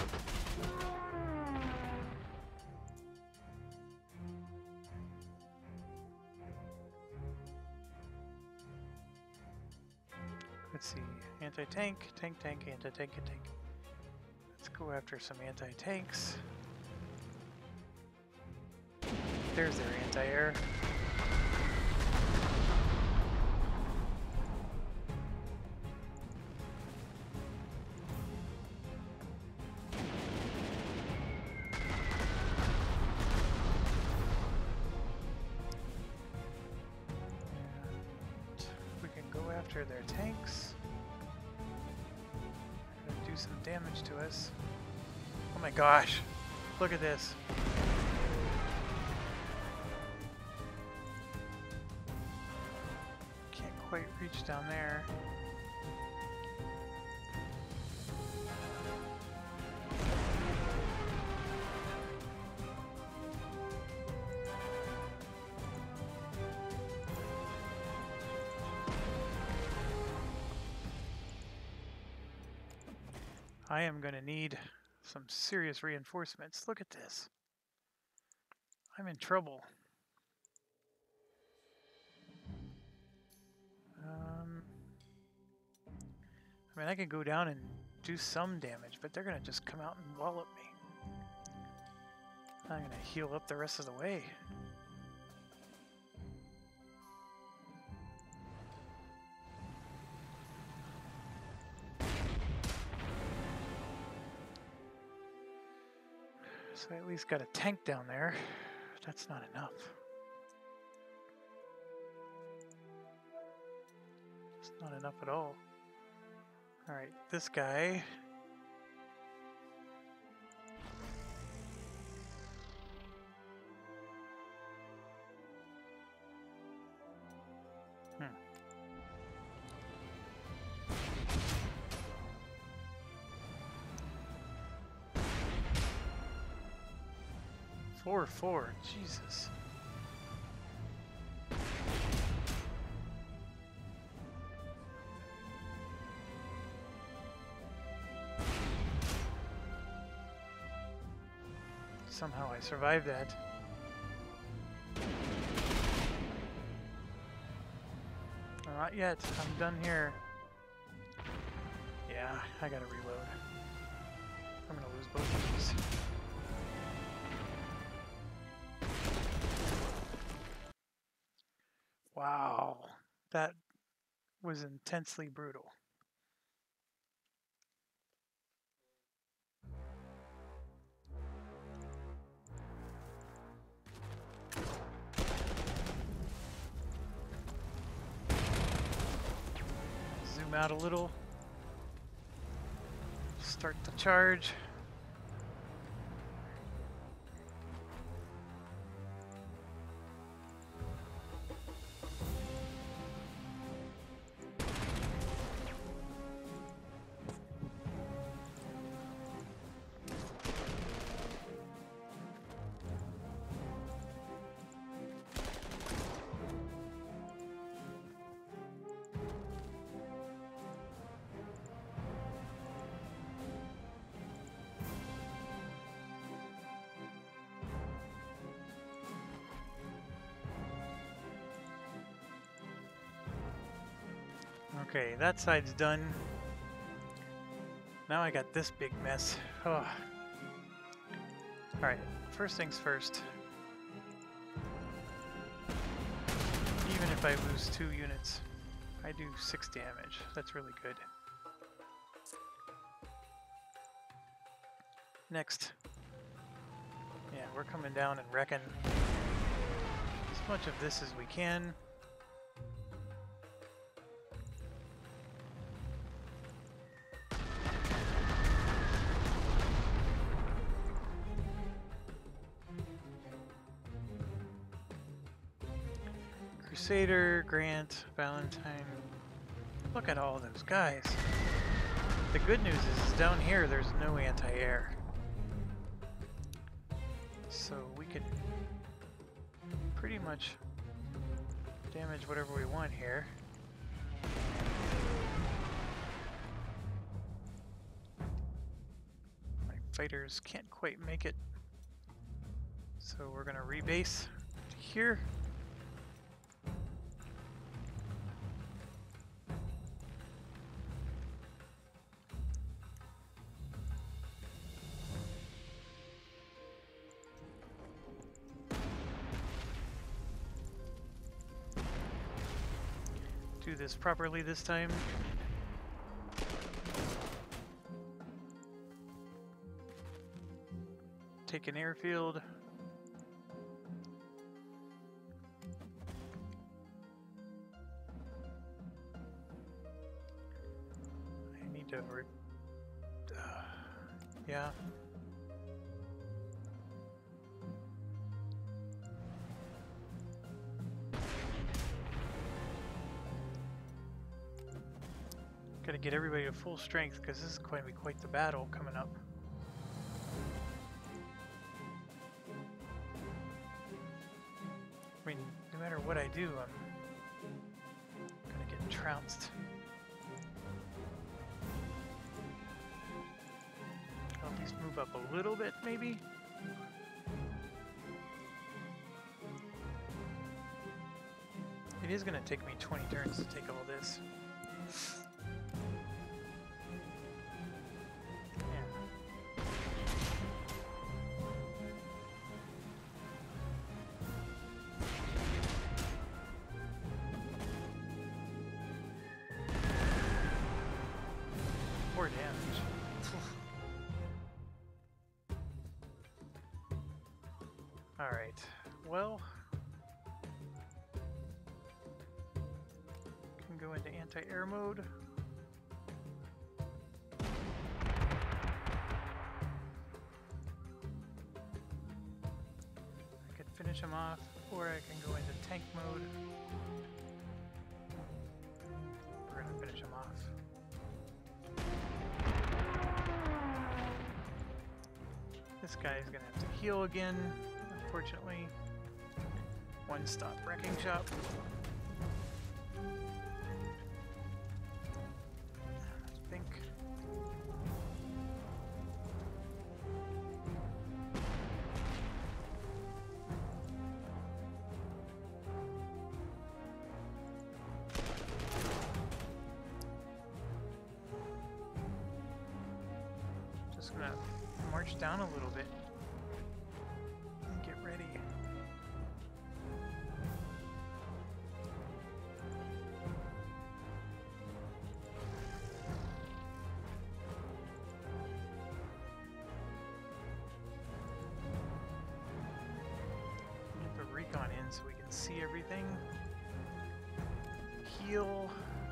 Speaker 1: Let's see, anti-tank, tank, tank, anti-tank, and tank. Let's go after some anti-tanks. There's their anti-air. After their tanks. They're gonna do some damage to us. Oh my gosh, look at this. Can't quite reach down there. I am going to need some serious reinforcements. Look at this. I'm in trouble. mean, I could go down and do some damage, but they're gonna just come out and wallop me. I'm gonna heal up the rest of the way. So I at least got a tank down there. That's not enough. It's not enough at all. Alright, this guy. Hmm. Four, four, Jesus. Somehow I survived that. Not yet. I'm done here. Yeah, I gotta reload. I'm gonna lose both of these. Wow, that was intensely brutal. Zoom out a little. Start the charge. Okay, that side's done. Now I got this big mess. Oh. Alright, first things first. Even if I lose two units, I do six damage. That's really good. Next. Yeah, we're coming down and wrecking as much of this as we can. Crusader, Grant, Valentine. Look at all those guys. The good news is, is down here there's no anti-air. So we can pretty much damage whatever we want here. My fighters can't quite make it. So we're gonna rebase to here. Do this properly this time. Take an airfield. I need to re uh, yeah. Gotta get everybody to full strength because this is going to be quite the battle coming up. I mean, no matter what I do, I'm gonna get trounced. I'll at least move up a little bit, maybe. It is gonna take me twenty turns to take all this. Alright, well, can go into anti-air mode. I could finish him off, or I can go into tank mode. We're gonna finish him off. This guy's gonna have to heal again. Unfortunately, one stop wrecking shop. I think. Just gonna march down a little bit. Get ready. Get the recon in so we can see everything. Heal.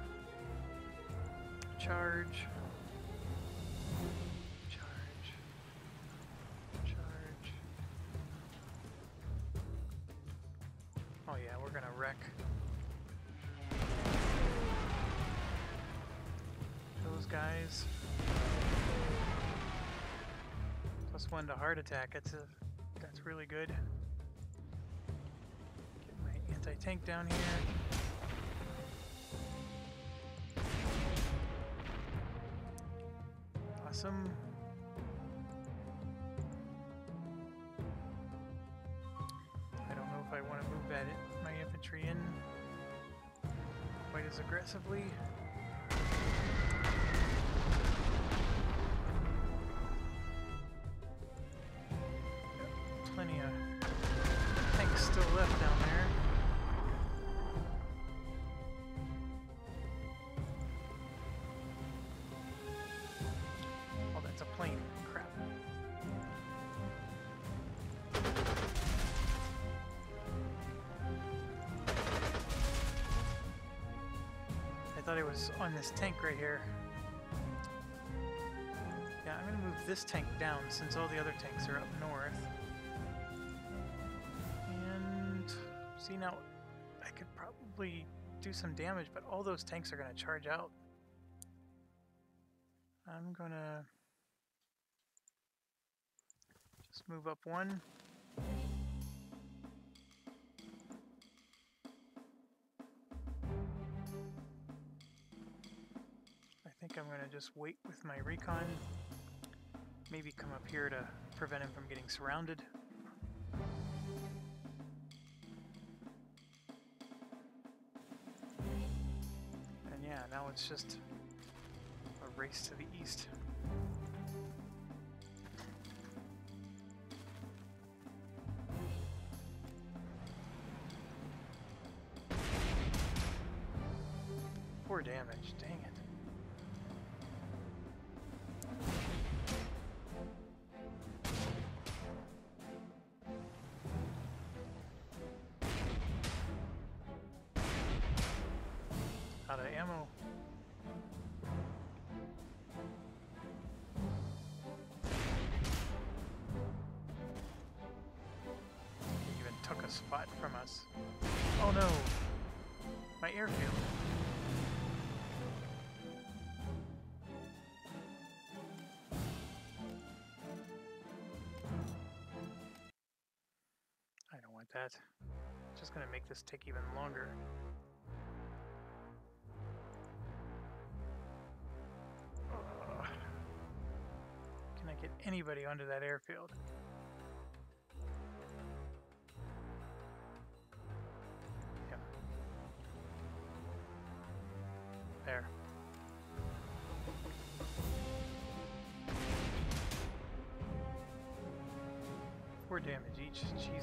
Speaker 1: Charge. Oh yeah, we're gonna wreck those guys. Plus one to heart attack. That's a that's really good. Get my anti-tank down here. Awesome. I want to move that in, my infantry in quite as aggressively. Got plenty of tanks still left down there. Oh, that's a plane. Crap. I thought it was on this tank right here. Yeah, I'm gonna move this tank down since all the other tanks are up north. And see, now I could probably do some damage, but all those tanks are gonna charge out. I'm gonna just move up one. I think I'm going to just wait with my recon. Maybe come up here to prevent him from getting surrounded. And yeah, now it's just a race to the east. Poor damage, dang it. Out of ammo. He even took a spot from us. Oh no! My airfield. I don't want that. It's just gonna make this take even longer. Can I get anybody onto that airfield? Yeah. There. Four damage each. Jeez.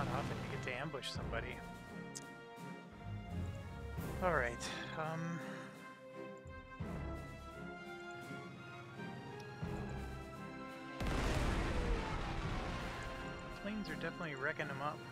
Speaker 1: not often you get to ambush somebody. Alright, um... planes are definitely wrecking them up.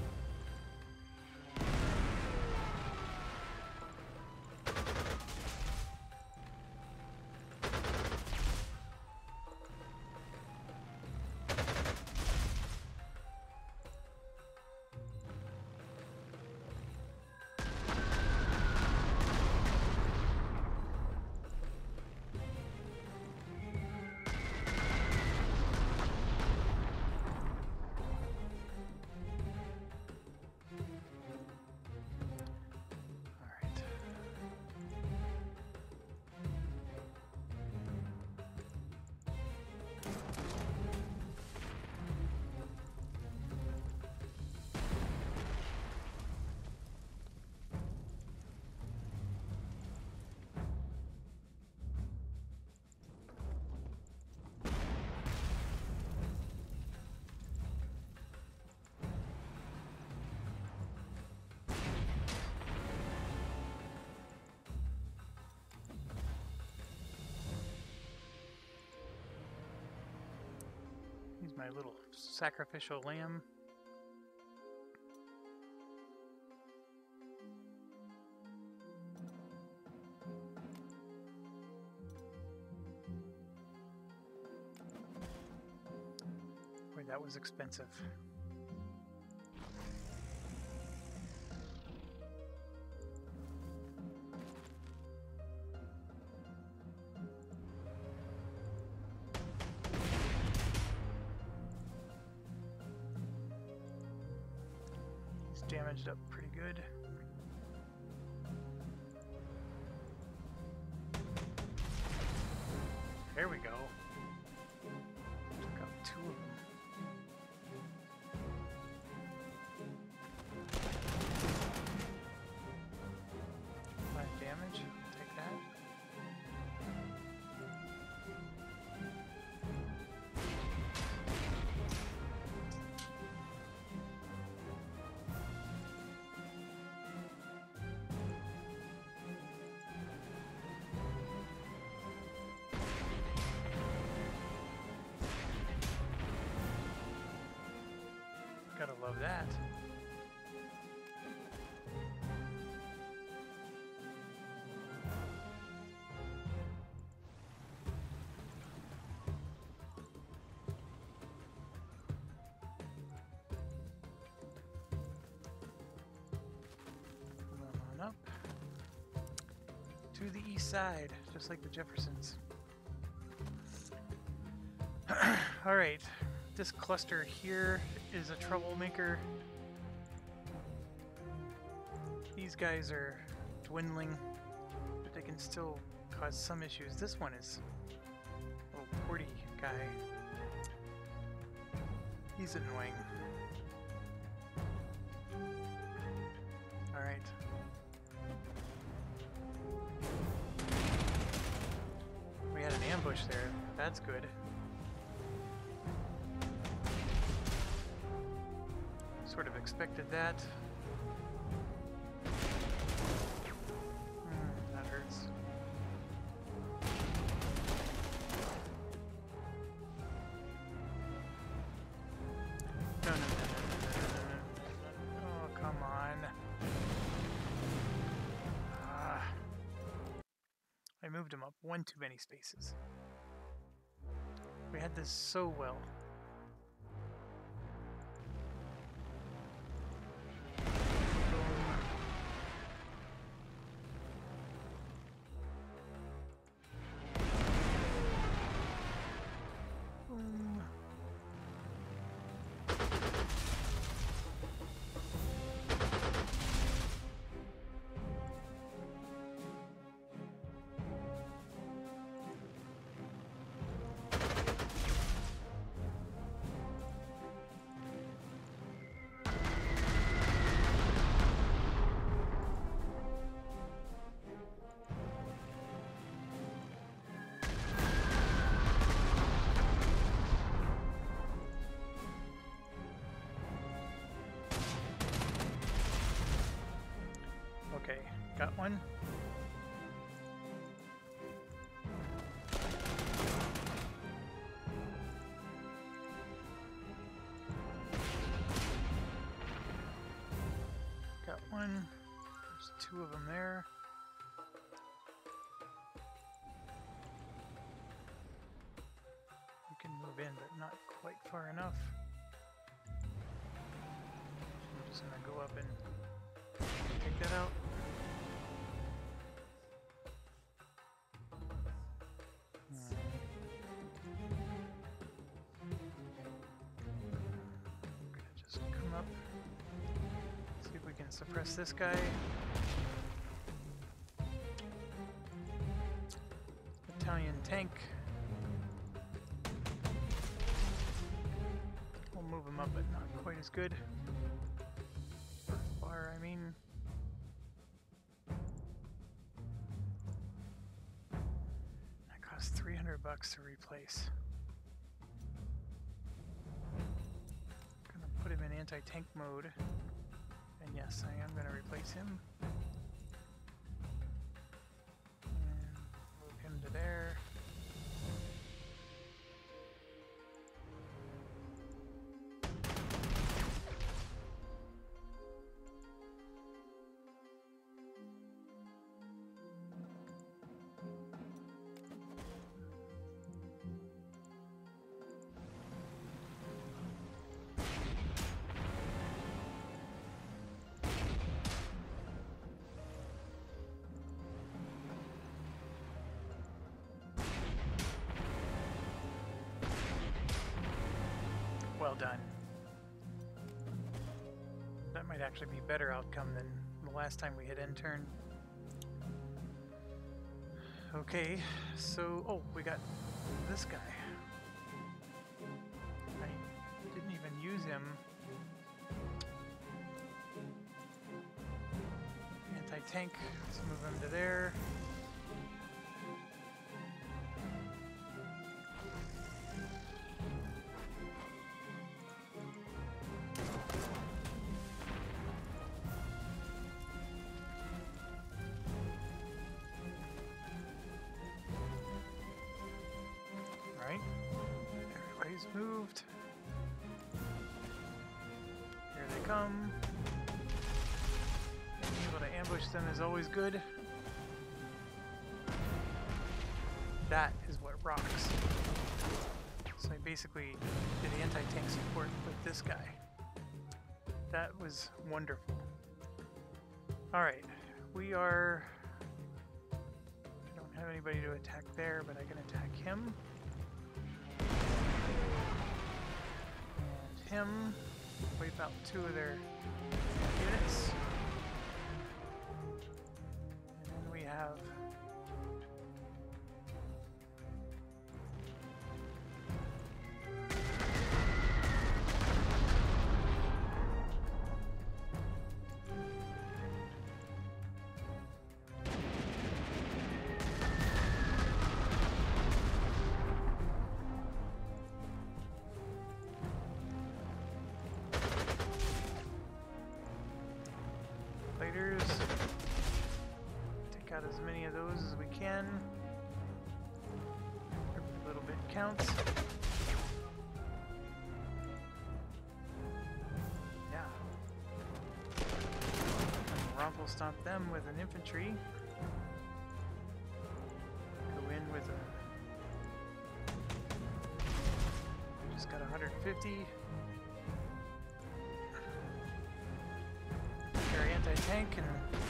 Speaker 1: He's my little sacrificial lamb. Boy, that was expensive. Damaged up pretty good. There we go. Took out two of them. Five damage. Take that. Gotta love that. Come on up to the east side, just like the Jeffersons. All right. This cluster here is a troublemaker. These guys are dwindling, but they can still cause some issues. This one is a little porty guy. He's annoying. Alright. We had an ambush there. That's good. Sort of expected that. Mm, that hurts. No, no, no, no, no, no, no, no. Oh, come on. Ah. I moved him up one too many spaces. We had this so well. Got one. Got one. There's two of them there. You can move in, but not quite far enough. I'm just gonna go up and take that out. Just come up, see if we can suppress this guy. Italian tank. We'll move him up, but not quite as good. Bar, I mean. That costs three hundred bucks to replace. Put him in anti-tank mode, and yes, I am going to replace him. And move him to there. Well done. That might actually be a better outcome than the last time we hit intern. Okay, so, oh, we got this guy. I didn't even use him. Anti-tank, let's move him to there. Everybody's moved. Here they come. Being able to ambush them is always good. That is what rocks. So I basically did anti-tank support with this guy. That was wonderful. Alright, we are... I don't have anybody to attack there, but I can attack him. Him, wipe out two of their units, and then we have take out as many of those as we can. Every little bit counts. Yeah. Romp will stop them with an infantry. Go in with a... Just got one hundred fifty. Carry anti-tank and...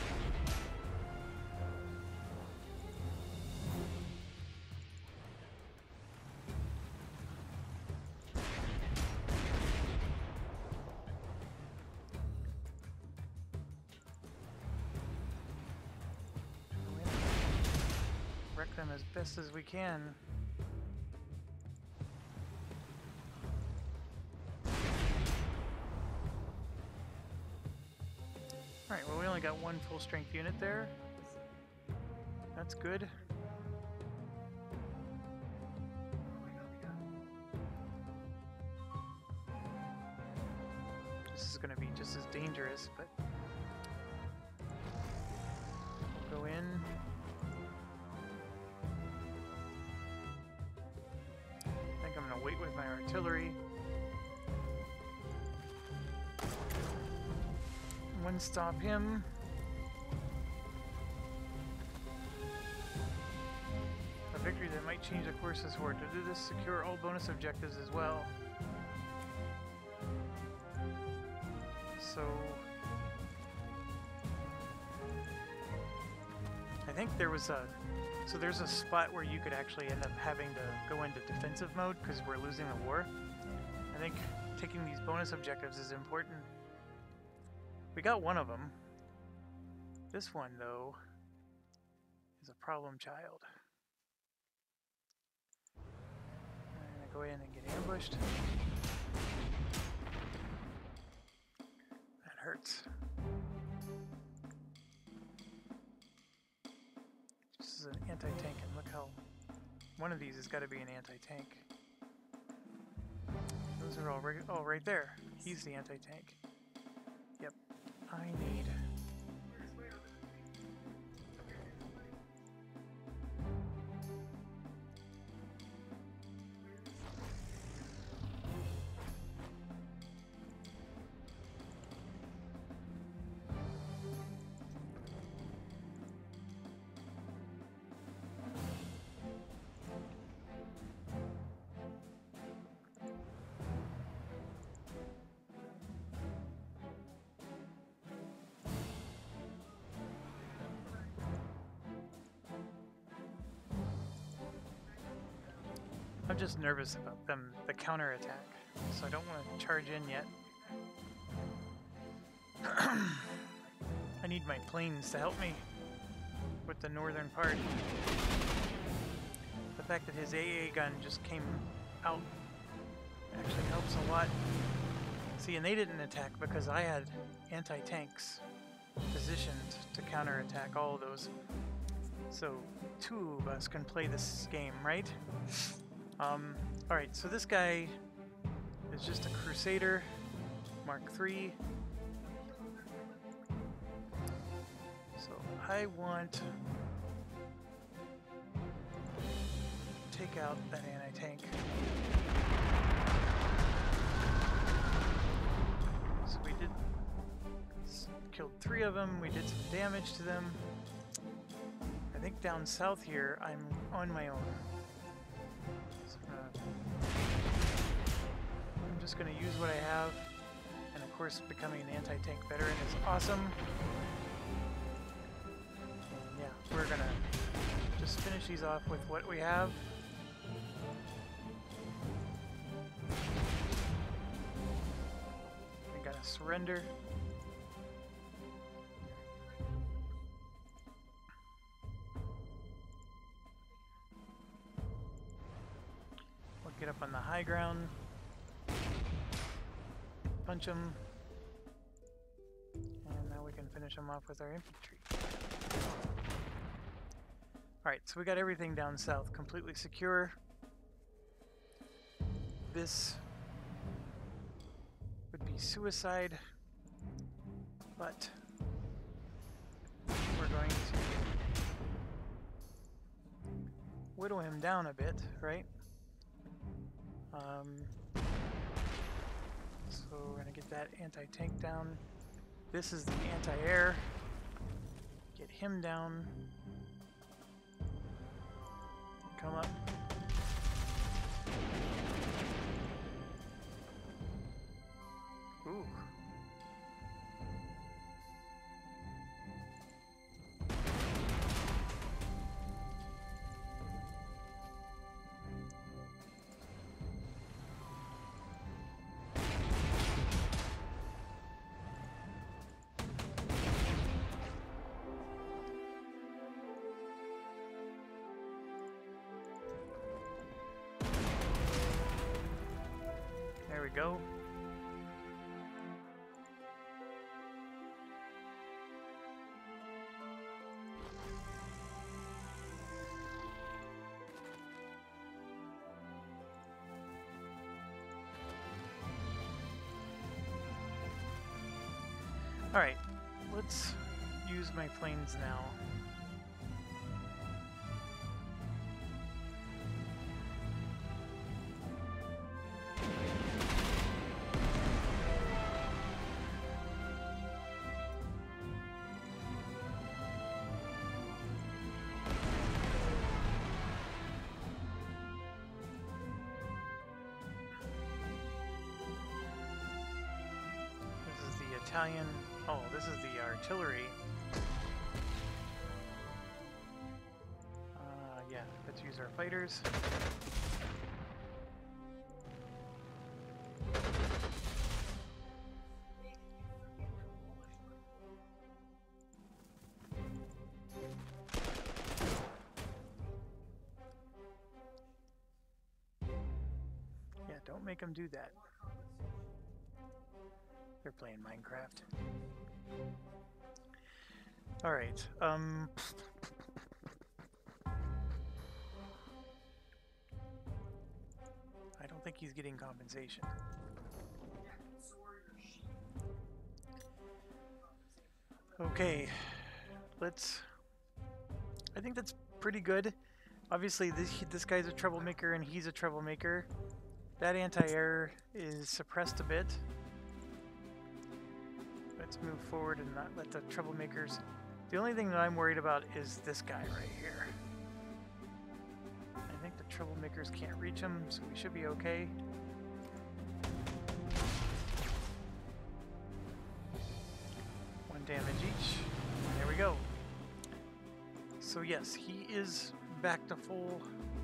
Speaker 1: wreck them as best as we can. Alright, well we only got one full strength unit there. That's good. This is going to be just as dangerous, but... in. I think I'm gonna wait with my artillery. One stop him. A victory that might change the course is horde. To do this, secure all bonus objectives as well. So I think there was a so there's a spot where you could actually end up having to go into defensive mode because we're losing the war. I think taking these bonus objectives is important. We got one of them. This one, though, is a problem child. I'm gonna go in and get ambushed. That hurts. This is an anti-tank, and look how one of these has got to be an anti-tank. Those are all right, all right there. He's the anti-tank. Yep. I need. I'm just nervous about them, the counterattack, so I don't want to charge in yet. I need my planes to help me with the northern part. The fact that his A A gun just came out actually helps a lot. See, and they didn't attack because I had anti-tanks positioned to counterattack all of those. So two of us can play this game, right? Um, Alright, so this guy is just a Crusader, Mark three. So I want to take out that anti-tank. So we did, killed three of them, we did some damage to them. I think down south here, I'm on my own. I'm just going to use what I have, and of course becoming an anti-tank veteran is awesome. And yeah, we're going to just finish these off with what we have. We got to surrender. We'll get up on the high ground. Punch them, and now we can finish them off with our infantry. Alright, so we got everything down south completely secure. This would be suicide, but we're going to whittle him down a bit, right? Um, So we're going to get that anti-tank down. This is the anti-air. Get him down. Come up. Ooh. There we go. All right, let's use my planes now. battalion. Oh, this is the artillery. Uh, yeah, let's use our fighters. Yeah, don't make them do that. They're playing Minecraft. All right. Um. I don't think he's getting compensation. Okay, let's. I think that's pretty good. Obviously, this this guy's a troublemaker and he's a troublemaker. That anti-air is suppressed a bit. Let's move forward and not let the troublemakers... The only thing that I'm worried about is this guy right here. I think the troublemakers can't reach him, so we should be okay. One damage each. There we go. So yes, he is back to full...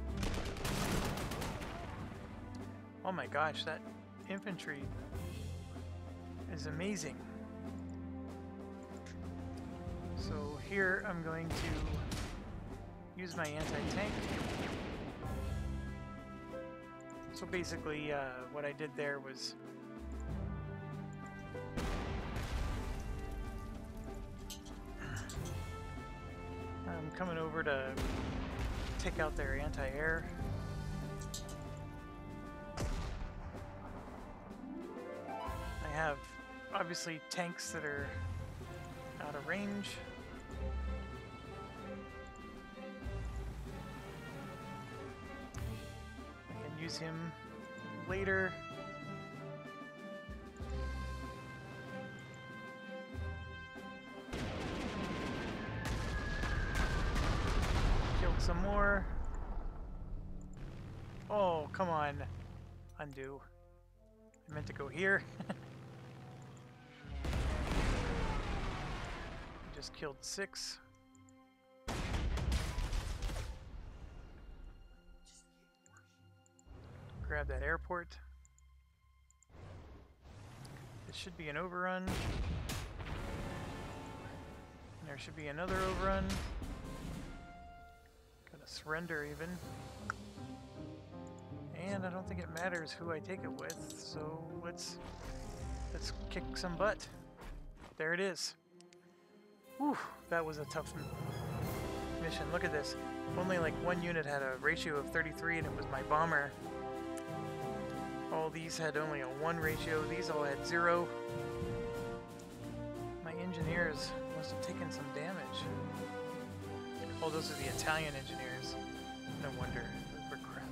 Speaker 1: Oh my gosh, that infantry is amazing. So here I'm going to use my anti-tank. So basically uh, what I did there was I'm coming over to take out their anti-air. I have obviously tanks that are out of range. I can use him later. Killed some more. Oh, come on. Undo. I meant to go here. Just killed six. Grab that airport. This should be an overrun. And there should be another overrun. Gonna surrender even. And I don't think it matters who I take it with, so let's let's kick some butt. There it is. Whew, that was a tough mission. Look at this. Only like one unit had a ratio of thirty-three and it was my bomber. All these had only a one ratio. These all had zero. My engineers must have taken some damage. Oh, those are the Italian engineers. No wonder. Those were crap.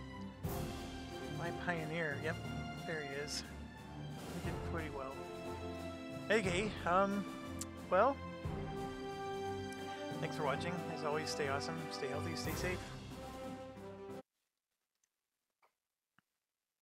Speaker 1: My pioneer. Yep, there he is. He did pretty well. Okay, um, well, thanks for watching. As always, stay awesome, stay healthy, stay safe.